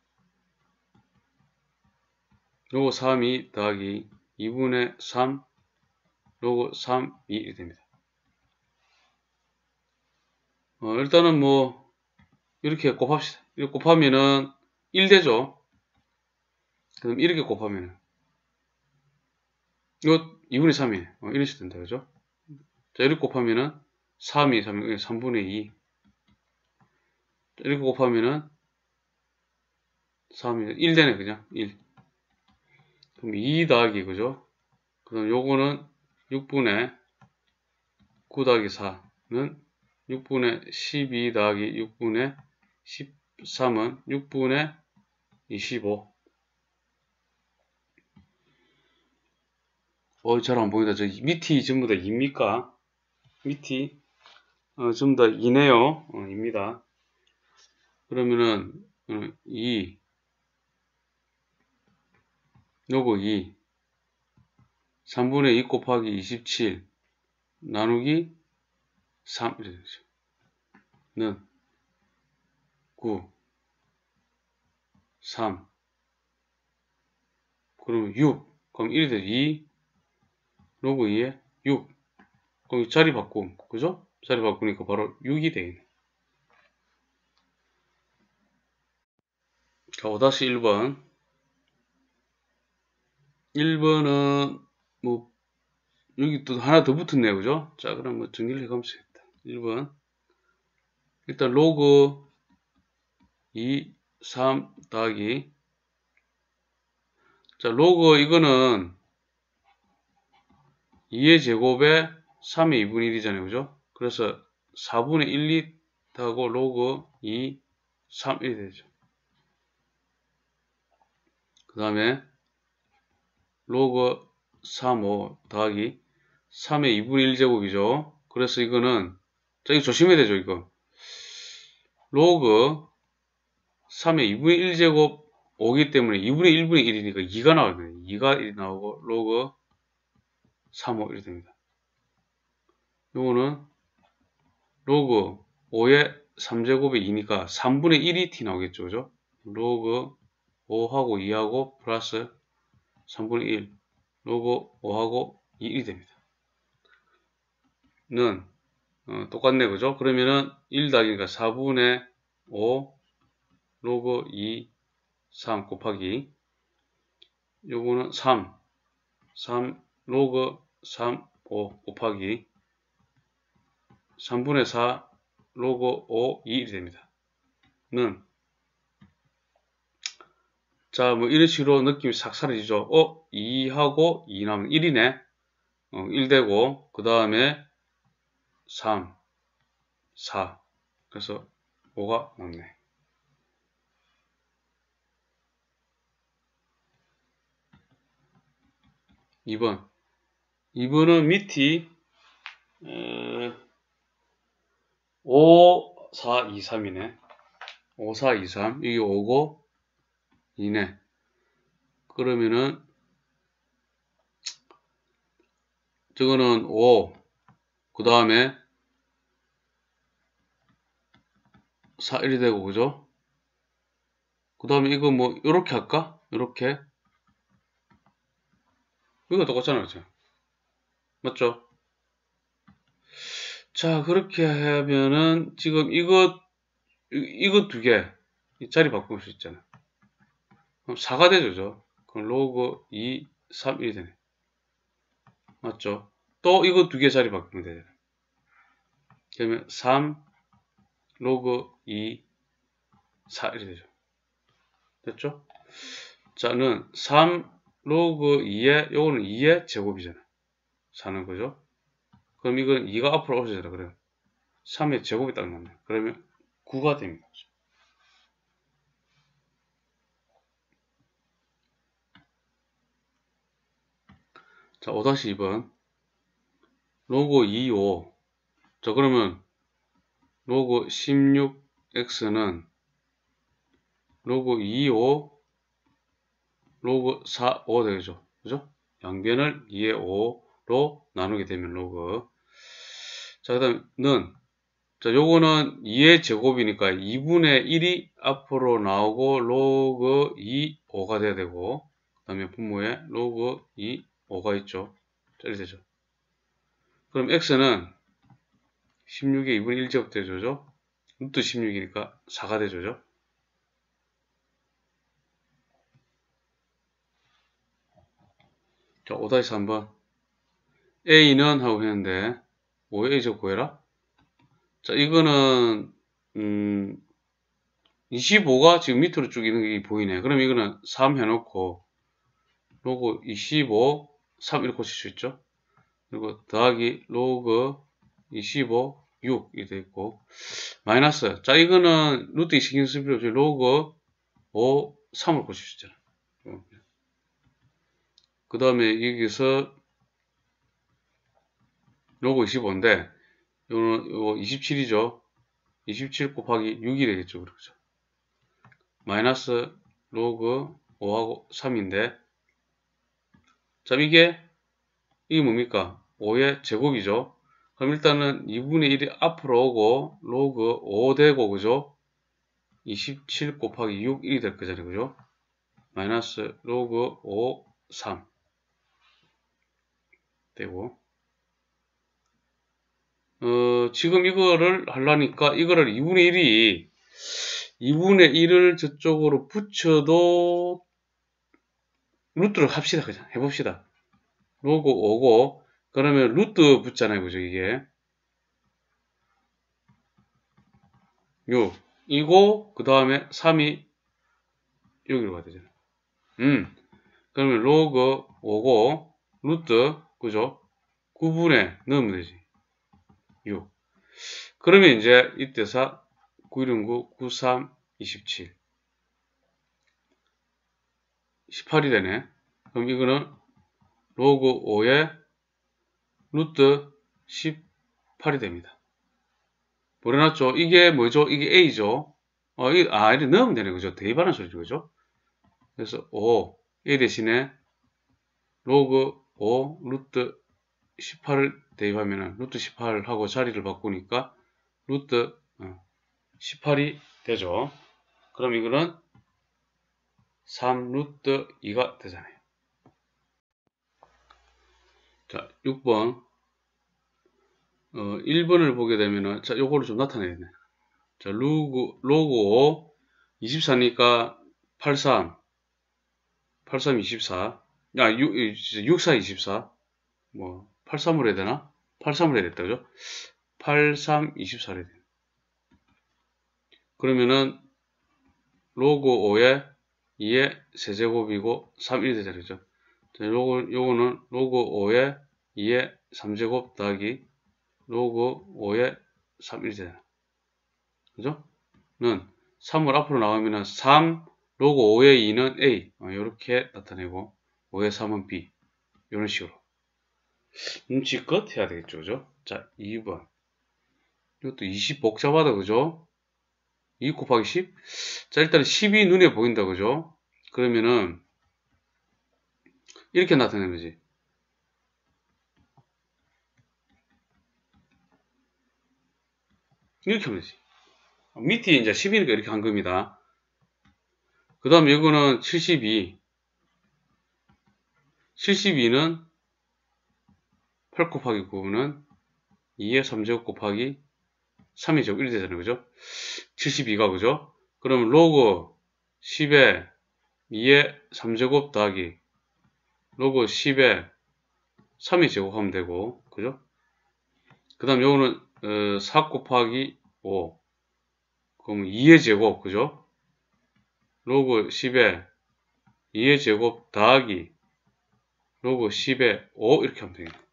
로그 삼, 이 더하기 이분의 삼, 로그 삼, 이 이렇게 됩니다. 어, 일단은 뭐 이렇게 곱합시다. 이렇게 곱하면은 일 되죠. 그럼 이렇게 곱하면은 이거 이분의 삼이에요. 어, 이런 식으로 된다. 그죠? 자, 이렇게 곱하면은 삼이 삼, 삼분의 이. 이렇게 곱하면은 삼이 일 되네. 그죠? 일. 그럼 이 더하기, 그죠? 그럼 요거는 육분의 구 더하기 사는 육분의 십이 더하기 육분의 십삼은 육분의 이십오. 어, 잘 안 보인다. 저 밑이 전부 다 이입니까? 밑이 어, 전부 다 이네요. 어, 입니다. 그러면은 어, 이 요거 이 삼분의 이 곱하기 이십칠 나누기 삼 이렇게 되죠. 는 구, 삼 그러면 육 그럼 일이 되죠. 이 로그 이에 육 그럼 자리 바꿈 그죠? 자리 바꾸니까 바로 육이 되겠네. 자, 오 일 번 일 번은 뭐 여기 또 하나 더 붙었네요. 그죠? 자, 그럼 뭐 정리를 해가면 되겠다. 일 번 일단 로그 이, 삼 더하기 자, 로그 이거는 이의 제곱에 삼의 이분의 일이잖아요. 그죠? 그래서 사분의 일이 하고 로그 이, 삼, 일이 되죠. 그 다음에 로그 삼, 오 더하기 삼의 이분의 일 제곱이죠. 그래서 이거는 자, 이거 조심해야 되죠. 이거 로그 삼의 이분의 일 제곱 오기 때문에 이분의 일분의 일이니까 이가 나오거든요. 이가 일 나오고 로그 삼, 오 이렇게 됩니다. 요거는 로그 오의 삼 제곱이 이니까 삼분의 일이 t 나오겠죠. 그죠? 로그 오하고 이하고 플러스 삼분의 일 로그 오하고 이, 일이 됩니다. 는 어, 똑같네. 그죠? 그러면은 일 더하기니까 사분의 오 로그 이, 삼 곱하기 요거는 삼, 삼 로그 삼, 오 곱하기 삼분의 사 로그 오, 이, 일이 됩니다. 는 자, 뭐 이런 식으로 느낌이 싹 사라지죠. 어, 이하고 이 나오면 일이네. 어, 일 되고 그 다음에 삼, 사 그래서 오가 나오네. 이 번 이 번은 밑이 어, 오, 사, 이, 삼이네. 오, 사, 이, 삼 이게 오고 이네. 그러면은 저거는 오 그 다음에 사, 일이 되고 그죠? 그 다음에 이거 뭐 요렇게 할까? 요렇게 이거 똑같잖아요. 그죠? 맞죠? 자, 그렇게 하면은 지금 이거 이거 두 개 자리 바꿀 수 있잖아. 그럼 사가 되죠. 그럼 로그 이, 삼, 일이 되네. 맞죠? 또 이거 두 개 자리 바꾸면 되잖아. 그러면 삼 로그 이, 사 이렇게 되죠. 됐죠? 자는 삼 로그 이에 요거는 이의 제곱이잖아. 사는 거죠. 그럼 이건 이가 앞으로 없어져라. 그래요. 삼의 제곱이 딱 나네. 그러면 구가 됩니다. 자, 오 이 번 로그 이, 오 자, 그러면 로그 십육 엑스는 로그 이, 오 로그 사, 오 되겠죠. 그죠? 양변을 이의 오로 나누게 되면 로그. 자, 그 다음, 는. 자, 요거는 이의 제곱이니까 이분의 일이 앞으로 나오고 로그 이, 오가 돼야 되고, 그 다음에 분모에 로그 이, 오가 있죠. 자, 이렇게 되죠. 그럼 x는 십육의 이분의 일 제곱 되죠. 루트 십육이니까 사가 되죠. 자, 오 삼 번. a는 하고 했는데, 오의 a 제곱 구해라. 자, 이거는, 음, 이십오가 지금 밑으로 쭉 있는 게 보이네. 그럼 이거는 삼 해놓고, 로그 이십오, 삼 이렇게 고칠 수 있죠. 그리고 더하기 로그 이십오, 육이 돼 있고, 마이너스. 자, 이거는 루트 신경 쓸 필요 없죠. 로그 오, 삼을 고치시잖아. 그 다음에 여기서 로그 이십오인데, 요거는 요거 이십칠이죠. 이십칠 곱하기 육이 되겠죠. 그렇죠. 마이너스 로그 오하고 삼인데, 자, 이게, 이게 뭡니까? 오의 제곱이죠. 그럼 일단은 이분의 일이 앞으로 오고, 로그 오 되고, 그죠? 이십칠 곱하기 육, 일이 될 거잖아요. 그죠? 마이너스 로그 오, 삼. 되고. 어, 지금 이거를 하려니까, 이거를 이분의 일이, 이분의 일을 저쪽으로 붙여도, 루트를 합시다. 그냥 해봅시다. 로그 오고, 그러면 루트 붙잖아요. 그죠? 이게. 육. 이고, 그 다음에 삼이 여기로 가야 되잖아요. 음. 그러면 로그 오고, 루트, 그죠? 구분에 넣으면 되지. 육. 그러면 이제 이때사 구백십구, 구십삼, 이십칠. 십팔이 되네. 그럼 이거는 로그 오에 루트 십팔이 됩니다. 버려놨죠? 이게 뭐죠? 이게 A죠? 어, 이, 아, 이렇게 넣으면 되네. 그죠? 대입하는 소리죠. 그죠? 그래서 오, A 대신에 로그 오 루트 십팔을 대입하면은 루트 십팔하고 자리를 바꾸니까 루트 십팔이 되죠. 그럼 이거는 삼 루트 이가 되잖아요. 자, 육 번. 어, 일 번을 보게 되면은, 자, 요거를 좀 나타내야 돼. 자, 로그, 로그 오, 이십사니까 팔십삼, 팔십삼, 이십사. 야, 육, 육십사, 이십사. 뭐, 팔십삼으로 해야 되나? 팔십삼으로 해야 됐다, 그죠? 팔십삼, 이십사로 해야 돼. 그러면은, 로그 오에 이의 세제곱이고, 삼, 일 되잖아요, 그죠? 자, 요거, 요거는 로그 오에 이의 삼제곱 더하기 로그 오에 삼, 일 되잖아. 그죠? 는 삼을 앞으로 나오면은 삼, 로그 오의 이는 A. 이렇게 나타내고, 오의 삼은 B. 이런 식으로. 눈치껏 해야 되겠죠. 그죠? 자, 이 번. 이것도 이십 복잡하다. 그죠? 이 곱하기 십? 자, 일단 십이 눈에 보인다. 그죠? 그러면은, 이렇게 나타내는 거지. 이렇게 하면 되지. 밑에 이제 십이니까 이렇게 한 겁니다. 그 다음에 이거는 칠십이. 칠십이는 팔 곱하기 구는 이의 삼제곱 곱하기 삼의 제곱 일 되잖아요. 그죠? 칠십이가 그죠? 그러면 로그 십에 이의 삼제곱 더하기 로그 십에 삼의 제곱 하면 되고, 그죠? 그 다음 요거는 어, 사 곱하기 오. 그러면 이의 제곱, 그죠? 로그 십에 이의 제곱 더하기 로그 십에 오 이렇게 하면 되겠네.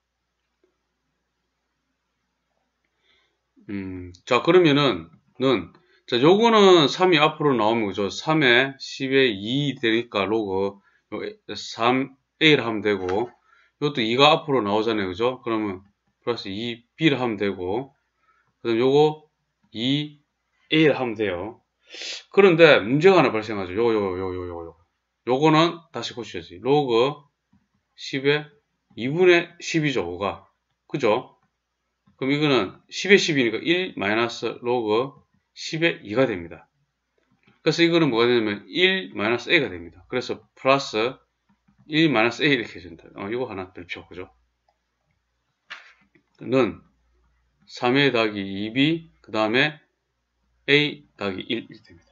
음, 자, 그러면은, 는, 자, 요거는 삼이 앞으로 나오면, 그죠? 삼에 십에 이 되니까, 로그, 삼 에이를 하면 되고, 이것도 이가 앞으로 나오잖아요. 그죠? 그러면, 플러스 이 비를 하면 되고, 그 다음 요거, 이 에이를 하면 돼요. 그런데, 문제가 하나 발생하죠. 요거, 요거, 요거, 요거, 요거. 요거는 다시 고쳐야지. 로그 십에 이분의 십이죠, 오가. 그죠? 그럼 이거는 십에 십이니까 일 마이너스 로그 십에 이가 됩니다. 그래서 이거는 뭐가 되냐면 일 마이너스 A가 됩니다. 그래서 플러스 일 마이너스 A 이렇게 해준다. 어, 이거 하나 들죠. 그죠? 는 삼 에 더하기 이 비 그 다음에 A 더하기 일 이렇게 됩니다.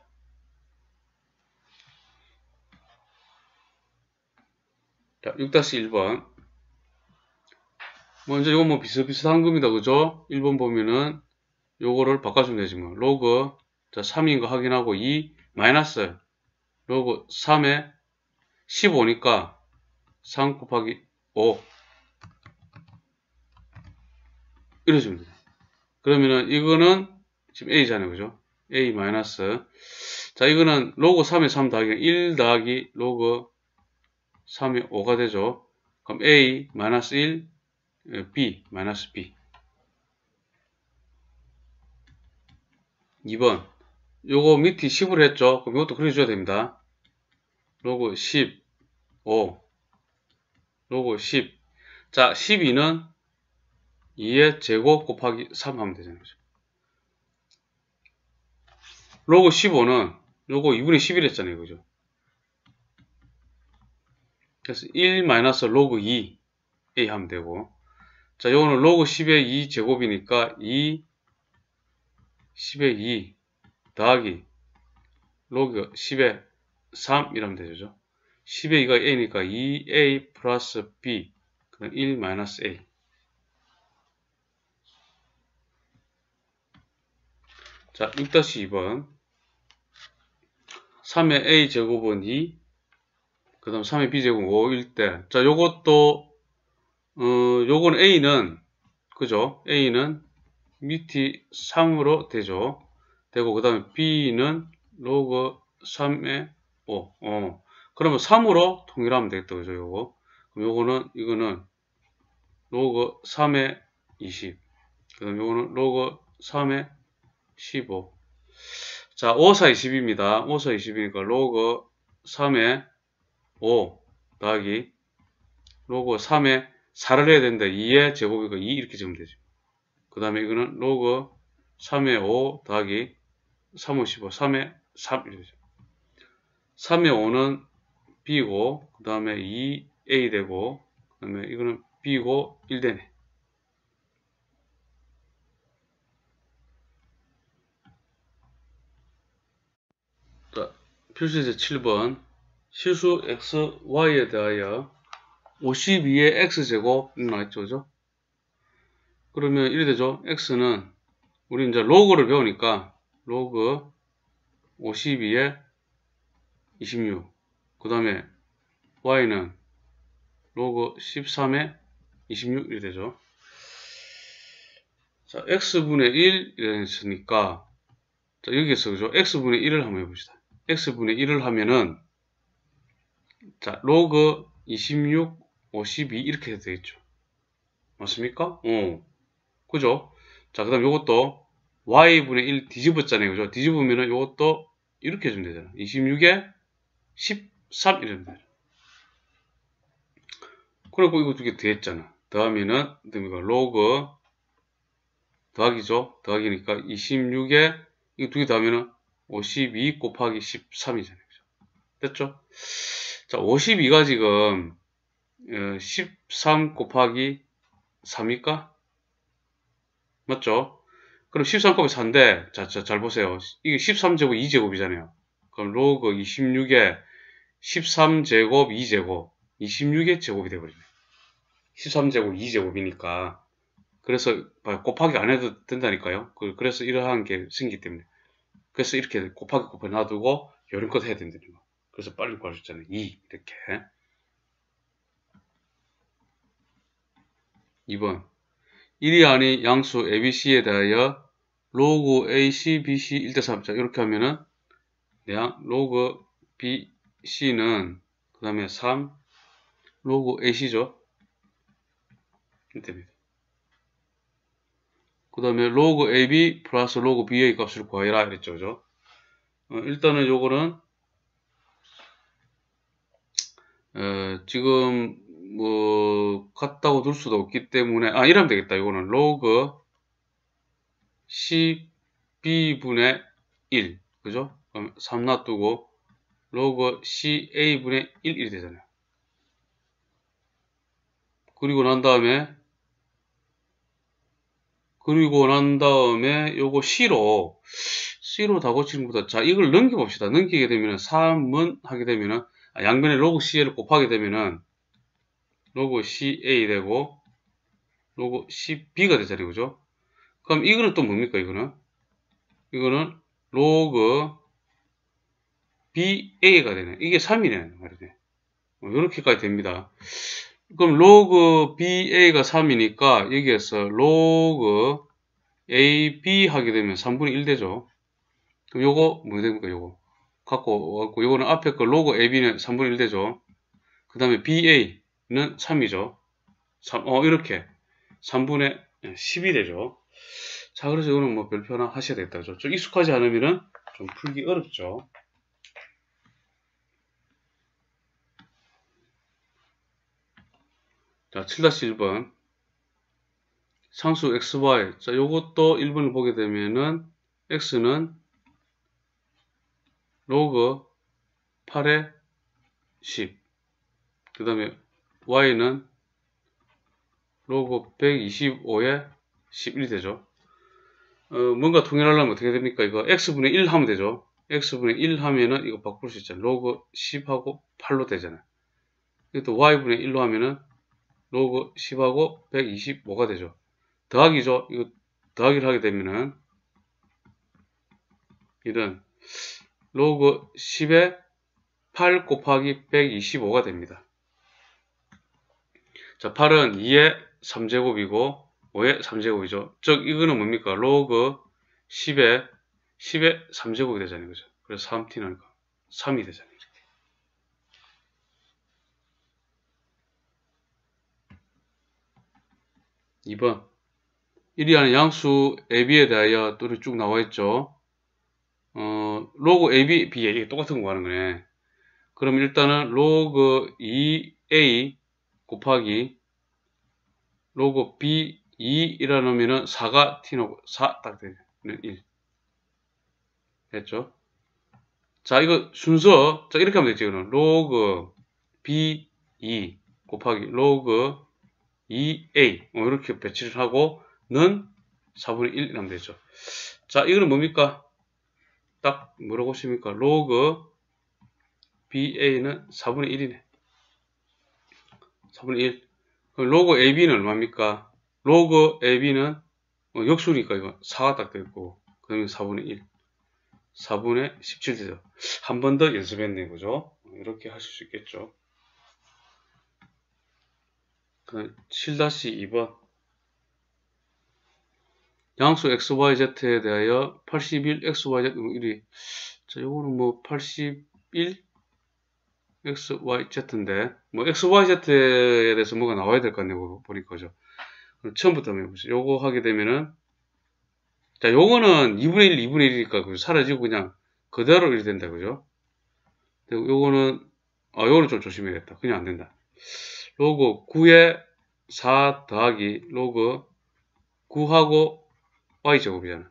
자, 육 일 번. 먼저 이거 뭐 비슷비슷한 겁니다. 그죠? 일 번 보면은 요거를 바꿔주면 되지 뭐. 로그 자 삼인 거 확인하고 이 마이너스 로그 삼에 십오니까 삼 곱하기 오 이래주면 돼요. 그러면은 이거는 지금 A잖아요. 그죠? A 마이너스. 자, 이거는 로그 삼에 삼 더하기 일 더하기 로그 삼에 오가 되죠. 그럼 A 마이너스 일, B 마이너스 B. 이 번. 요거 밑이 십으로 했죠. 그럼 이것도 그려줘야 됩니다. 로그 십, 오, 로그 십. 자, 십이는 이의 제곱 곱하기 삼 하면 되잖아요. 로그 십오는 요거 이분의 십일 했잖아요. 그죠? 그래서 일 마이너스 로그 이 A 하면 되고. 자, 요거는 로그 십의 이 제곱이니까 이, 십의 이 더하기 로그 십의 삼 이라면 되죠. 십의 이가 A니까 이 에이 플러스 B 그럼 일 마이너스 A. 자, 육 이 번. 삼의 A 제곱은 이, 그 다음 삼의 B 제곱은 오일 때. 자, 요것도, 어, 요건 A는, 그죠? A는 밑이 삼으로 되죠. 되고, 그 다음에 B는 로그 삼의 오. 어. 그러면 삼으로 통일하면 되겠다. 그죠? 요거. 그럼 요거는, 이거는 로그 삼의 이십. 그 다음 요거는 로그 삼의 십오. 자, 오, 사, 이십입니다. 오, 사, 이십이니까 로그 삼의 오 더하기 로그 삼의 사를 해야 되는데 이의 제곱이니까 이 이렇게 적으면 되죠. 그 다음에 이거는 로그 삼의 오 더하기 삼, 오, 십오, 삼의 삼 이렇게 되죠. 삼의 오는 B고 그 다음에 이 A 되고 그 다음에 이거는 B고 일 되네. 자, 필수제 칠 번. 실수 x, y에 대하여 오십이의 x제곱 나왔죠. 그죠? 그러면 이래 되죠. x는 우리 이제 로그를 배우니까 로그 오십이의 이십육. 그 다음에 y는 로그 십삼의 이십육 이래 되죠. 자, x분의 일 이랬으니까 자, 여기에서 그죠? x분의 일을 한번 해봅시다. x분의 일을 하면은 자, 로그 이십육, 오십이 이렇게 해도 되겠죠. 맞습니까? 어. 그죠? 자, 그 다음 요것도 y분의 일 뒤집었잖아요. 그죠? 뒤집으면은 요것도 이렇게 해주면 되잖아. 이십육에 십삼 이러면 되죠. 그리고 이거 두 개 더했잖아. 더하면은, 로그 더하기죠. 더하기니까 이십육에 이거 두 개 더하면은 오십이 곱하기 십삼이잖아요. 그죠? 됐죠? 자, 오십이가 지금 십삼 곱하기 사입니까? 맞죠? 그럼 십삼 곱하기 사인데, 자, 자, 잘 보세요. 이게 십삼 제곱 이 제곱이잖아요. 그럼 로그 이십육에 십삼 제곱 이 제곱, 이십육의 제곱이 되어버리네. 십삼 제곱 이 제곱이니까. 그래서 곱하기 안 해도 된다니까요. 그래서 이러한 게 생기기 때문에. 그래서 이렇게 곱하기 곱하기 놔두고 요런껏 해야 된다는 거. 그래서 빨리 구할 수 있잖아요. 이 이렇게. 이 번. 일이 아닌 양수 에이비씨에 대하여 로그 에이씨, 비씨 일 대 삼. 자, 이렇게 하면은, 양, 로그 비씨는, 그 다음에 삼, 로그 에이씨죠. 됩니다. 그 다음에 로그 에이비 플러스 로그 비의 값을 구하여라. 이랬죠. 그죠? 어, 일단은 요거는, 어, 지금, 뭐, 같다고 둘 수도 없기 때문에, 아, 이러면 되겠다. 요거는 로그 씨비분의 일. 그죠? 그럼 삼 놔두고, 로그 씨에이분의 일, 이렇게 되잖아요. 그리고 난 다음에, 그리고 난 다음에, 요거 C로, C로 다 고치는 것보다, 자, 이걸 넘겨봅시다. 넘기게 되면은, 삼은 하게 되면은, 아, 양변에 로그 씨에이를 곱하게 되면은, 로그 씨에이 되고, 로그 씨비가 되잖아요. 그죠? 그럼 이거는 또 뭡니까, 이거는? 이거는 로그 비에이가 되네. 이게 삼이네. 말이네. 이렇게까지 됩니다. 그럼 로그 비에이가 삼이니까 여기에서 로그 A, B 하게 되면 삼분의 일 되죠. 그럼 요거 뭐 됩니까? 요거 갖고 왔고, 요거는 앞에 거 로그 에이비는 삼분의 일 되죠. 그 다음에 비에이는 삼이죠. 삼, 어 이렇게 삼분의 십이 되죠. 자, 그래서 이거는 뭐 별표 하나 하셔야 되겠다. 그죠? 좀 익숙하지 않으면은 좀 풀기 어렵죠. 자, 칠 일 번. 상수 xy. 자, 요것도 일 번을 보게 되면은 x는 로그 팔의 십. 그 다음에 y는 로그 백이십오의 십일이 되죠. 어, 뭔가 통일하려면 어떻게 됩니까? 이거 x분의 일 하면 되죠. x분의 일 하면은 이거 바꿀 수 있잖아요. 로그 십하고 팔로 되잖아요. 이것도 y분의 일로 하면은 로그 십하고 백이십오가 되죠. 더하기죠. 이거 더하기를 하게 되면은 이런 로그 십에 팔 곱하기 백이십오가 됩니다. 자, 팔은 이의 삼 제곱이고 오의 삼 제곱이죠. 즉 이거는 뭡니까? 로그 십에 십의 삼 제곱이 되잖아요. 그죠? 그래서 삼 티는 삼이 되잖아요. 이렇게. 이 번. 일이하는 양수 에이비에 대하여 또 쭉 나와 있죠. 어, 로그 에이비, B에 이게 똑같은 거 하는 거네. 그럼 일단은 로그 이 에이 곱하기 로그 비 이라 놓으면은 사가 t노고 사 딱 되는 일. 됐죠? 자, 이거 순서, 자, 이렇게 하면 되죠. 이거는 로그 비 이 곱하기 로그 이 에이. 뭐 이렇게 배치를 하고, 는 사분의 일 하면 되죠. 자, 이거는 뭡니까? 딱 뭐라고 하십니까? 로그 비에이는 사분의 일이네. 사분의 일. 그럼 로그 에이비는 얼마입니까? 로그 에이비는 어, 역수니까 이거 사가 딱 되고, 그러면 사분의 일. 사분의 십칠 되죠. 한 번 더 연습했네, 그죠? 이렇게 하실 수 있겠죠. 칠 이 번. 양수 xyz에 대하여 팔십일 xyz 일이 자, 요거는 뭐 팔십일 xyz인데 뭐 xyz에 대해서 뭐가 나와야 될 것 같네요. 보니까 그죠. 그럼 처음부터 한번 해보세요. 요거 하게 되면은 자, 요거는 이분의 일, 이분의 일이니까 그죠? 사라지고 그냥 그대로 일이 된다, 그죠? 요거는 아, 요거는 좀 조심해야겠다. 그냥 안 된다. 로그 구에 사 더하기 로그 구하고 y제곱이잖아.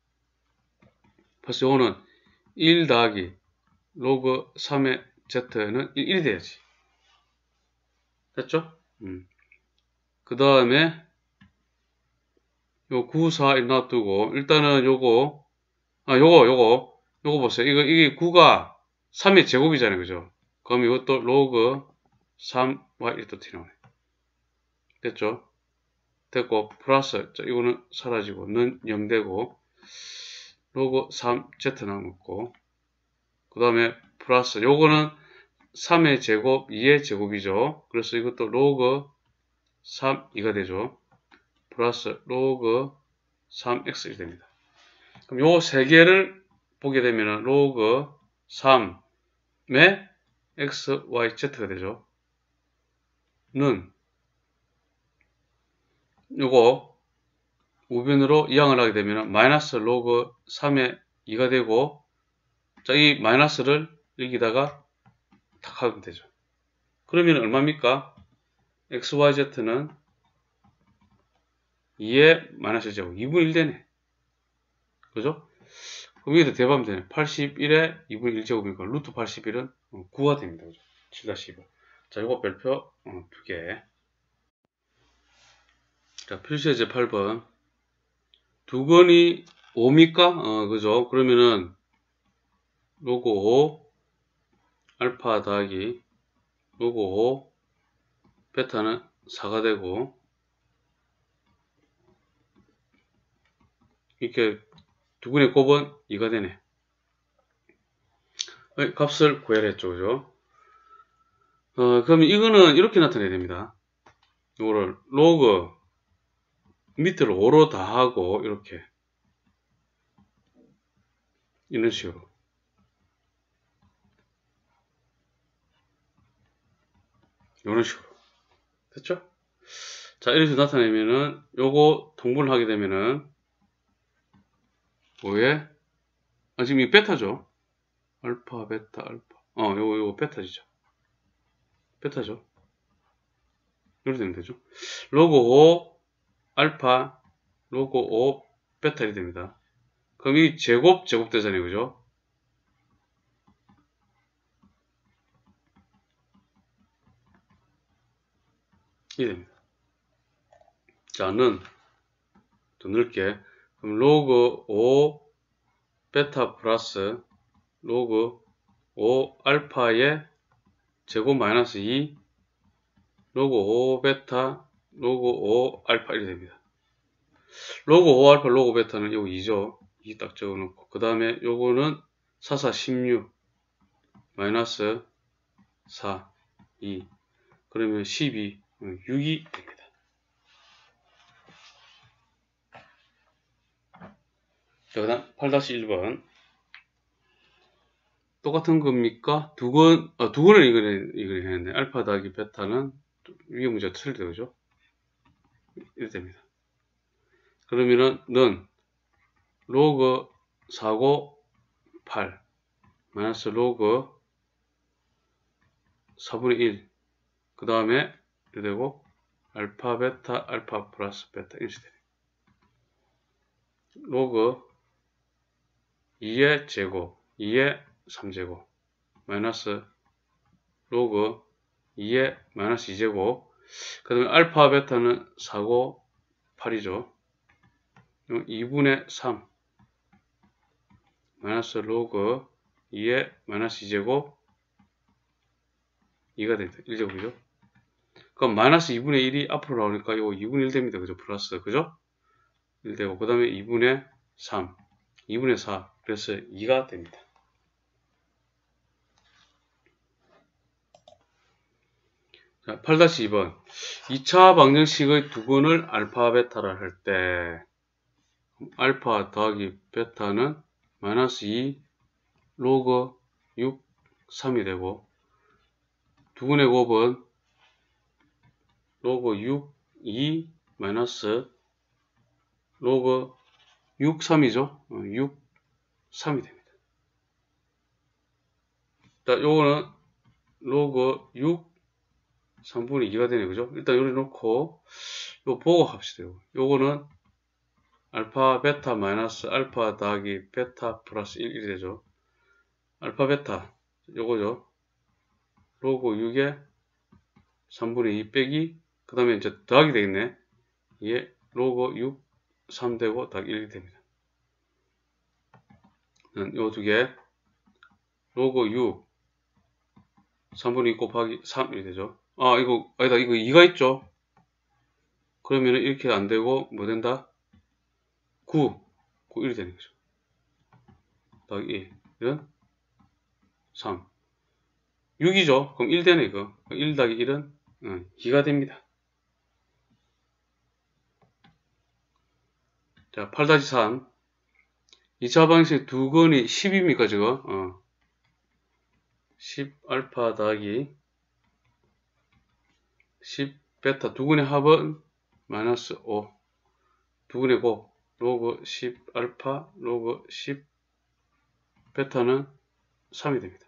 벌써 요거는 일 더하기 로그 삼의 z는 일이 돼야지. 됐죠? 음. 그 다음에 요 구, 사 일 놔두고 일단은 요거 아 요거 요거 요거 보세요. 이거 이게 구가 삼의 제곱이잖아요. 그죠? 그럼 이것도 로그 삼 와이 또 튀나오네. 됐죠? 됐고 플러스 자, 이거는 사라지고 는 영 되고 로그 삼 z 남았고 그 다음에 플러스 요거는 삼의 제곱 이의 제곱이죠. 그래서 이것도 로그 삼 이가 되죠. 플러스 로그 삼 엑스이 됩니다. 그럼 요 세 개를 보게 되면 로그 삼의 x, y, z가 되죠. 는 요거 우변으로 이항을 하게 되면 마이너스 로그 삼의 이가 되고 자, 이 마이너스를 여기다가 탁 하면 되죠. 그러면 얼마입니까? xyz는 이의 마이너스 제곱 이분의 일 되네. 그죠? 그럼 여기다 대입하면 되네. 팔십일에 이분의 일 제곱이니까 루트 팔십일은 구가 됩니다. 그죠? 칠 이 번. 자, 이거 별표 어, 두 개. 자, 필수예제 팔 번. 두 건이 오입니까? 어, 그죠? 그러면은 로그 오 알파 더하기 로그 오 베타는 사가 되고 이렇게 두 분의 곱은 이가 되네. 값을 구해라 했죠. 그죠? 어, 그러면 이거는 이렇게 나타내야 됩니다. 이거를 로그 밑을 오로 다 하고 이렇게 이런 식으로 이런 식으로 됐죠? 자, 이런 식으로 나타내면은 요거 통분을 하게 되면은 뭐에 아, 지금 이 베타죠? 알파, 베타, 알파. 어, 요거 요거 베타지죠. 베타죠. 이렇게 되면 되죠. 로그 오 알파, 로그 오 베타 이렇게 됩니다. 그럼 이 제곱 제곱 되잖아요, 그죠? 이렇게 됩니다. 자, 는 더 넓게. 그럼 로그 오 베타 플러스 로그 오 알파의 제곱 마이너스 이 로그 오 베타 로그 오 알파 이렇게 됩니다. 로그 오 알파 로그 베타는 요거 이죠. 이 딱 적어놓고 그 다음에 요거는 사사 십육 마이너스 사 이 그러면 십이 육이 됩니다. 자, 그 다음 팔 일 번 똑같은 겁니까? 두 건, 아, 두 건을 이걸, 이걸 했네. 알파 더하기 베타는 위에 문제가 틀리죠, 그죠? 이렇게 됩니다. 그러면은, 는, 로그 사고 팔, 마이너스 로그 사분의 일, 그 다음에, 이렇게 되고, 알파, 베타, 알파 플러스 베타, 이렇게 됩니다. 로그 이의 제곱, 이의 삼 제곱, 마이너스 로그 이의 마이너스 이 제곱, 그 다음에 알파, 베타는 사고 팔이죠. 이분의 삼 마이너스 로그 이의 마이너스 이 제곱 이가 됩니다. 일 제곱이죠. 그럼 마이너스 이분의 일이 앞으로 나오니까 이거 이분의 일 됩니다. 그죠? 플러스 그죠? 일 되고 그 다음에 이분의 삼 이분의 사 그래서 이가 됩니다. 자, 팔 이 번 이 차 방정식의 두 근을 알파 베타를 할 때 알파 더하기 베타는 마이너스 이 로그 육, 삼이 되고 두 근의 곱은 로그 육, 이 마이너스 로그 육, 삼이죠. 육, 삼이 됩니다. 자, 요거는 로그 육, 삼분의 이가 되네, 그죠? 일단 요리 놓고 요 보고 합시다. 요거는 알파, 베타 마이너스 알파 더하기 베타 플러스 일, 이렇게 되죠. 알파, 베타 요거죠. 로그 육에 삼분의 이 빼기 그 다음에 이제 더하기 되겠네. 이게 로그 육, 삼 되고 더하기 일 됩니다. 요 두 개 로그 육 삼분의 이 곱하기 삼 이렇게 되죠. 아 이거 아니다 이거 이가 있죠. 그러면 이렇게 안 되고 뭐 된다? 구, 구 이렇게 되는 거죠. 더하기 일 이건 삼 육이죠. 그럼 일 되네 이거. 일 더하기 일은 어, 이가 됩니다. 자, 팔 삼 이 차 방식 두 건이 십입니까 지금? 어. 십 알파 더하기 십 베타 두 근의 합은 마이너스 오 두 근의 곱 로그 십 알파 로그 십 베타는 삼이 됩니다.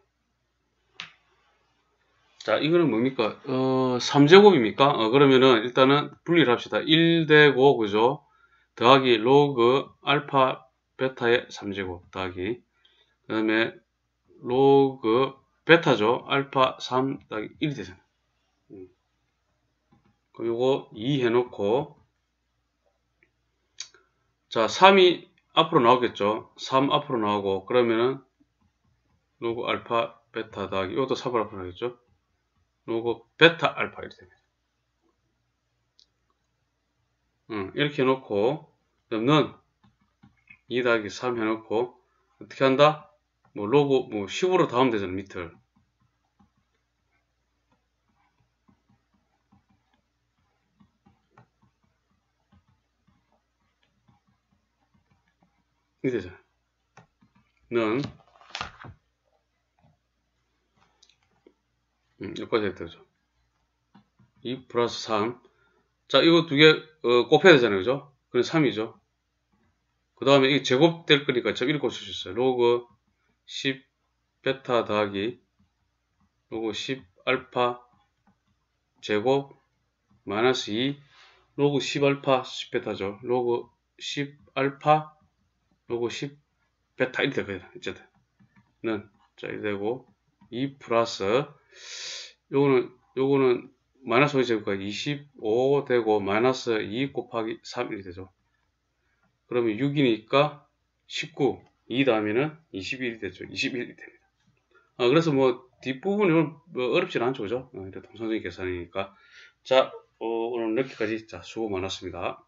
자, 이거는 뭡니까? 어, 삼 제곱입니까? 어, 그러면은 일단은 분리를 합시다. 일 되고 그죠? 더하기 로그 알파 베타의 삼 제곱 더하기 그 다음에 로그 베타죠. 알파 삼 더하기 일이 되잖아요. 음. 그럼 요거 이 해놓고 자, 삼이 앞으로 나오겠죠. 삼 앞으로 나오고 그러면은 로그 알파 베타 더하기 이것도 삼을 앞으로 나오겠죠. 로그 베타 알파 이렇게 됩니다. 음, 이렇게 해놓고 는 이 더하기 삼 해놓고 어떻게 한다? 뭐 로그 뭐 십으로 더하면 되잖아 밑을. 이렇게 되잖아요. 는 음, 여기까지 되죠. 이 플러스 삼. 자, 이거 두 개 어, 곱해야 되잖아요. 그죠? 그럼 삼이죠. 그 다음에 이게 제곱될 거니까 저 이렇게 고칠 수 있어요. 로그 십 베타 더하기 로그 십 알파 제곱 마이너스 이 로그 십 알파 십 베타죠. 로그 십 알파 로그 십 베타 이렇게 되거든요. 어쨌든 는 자, 이렇게 되고 이 플러스 요거는 요거는 마이너스 오 제곱까지 이십오 되고 마이너스 이 곱하기 삼 이렇게 되죠. 그러면 육이니까 십구, 이 다음에는 이십일이 되죠. 이십일이 됩니다. 아, 그래서 뭐 뒷부분은 뭐 어렵진 않죠, 그죠? 어, 통상적인 계산이니까. 자, 어, 오늘 이렇게까지. 자, 수고 많았습니다.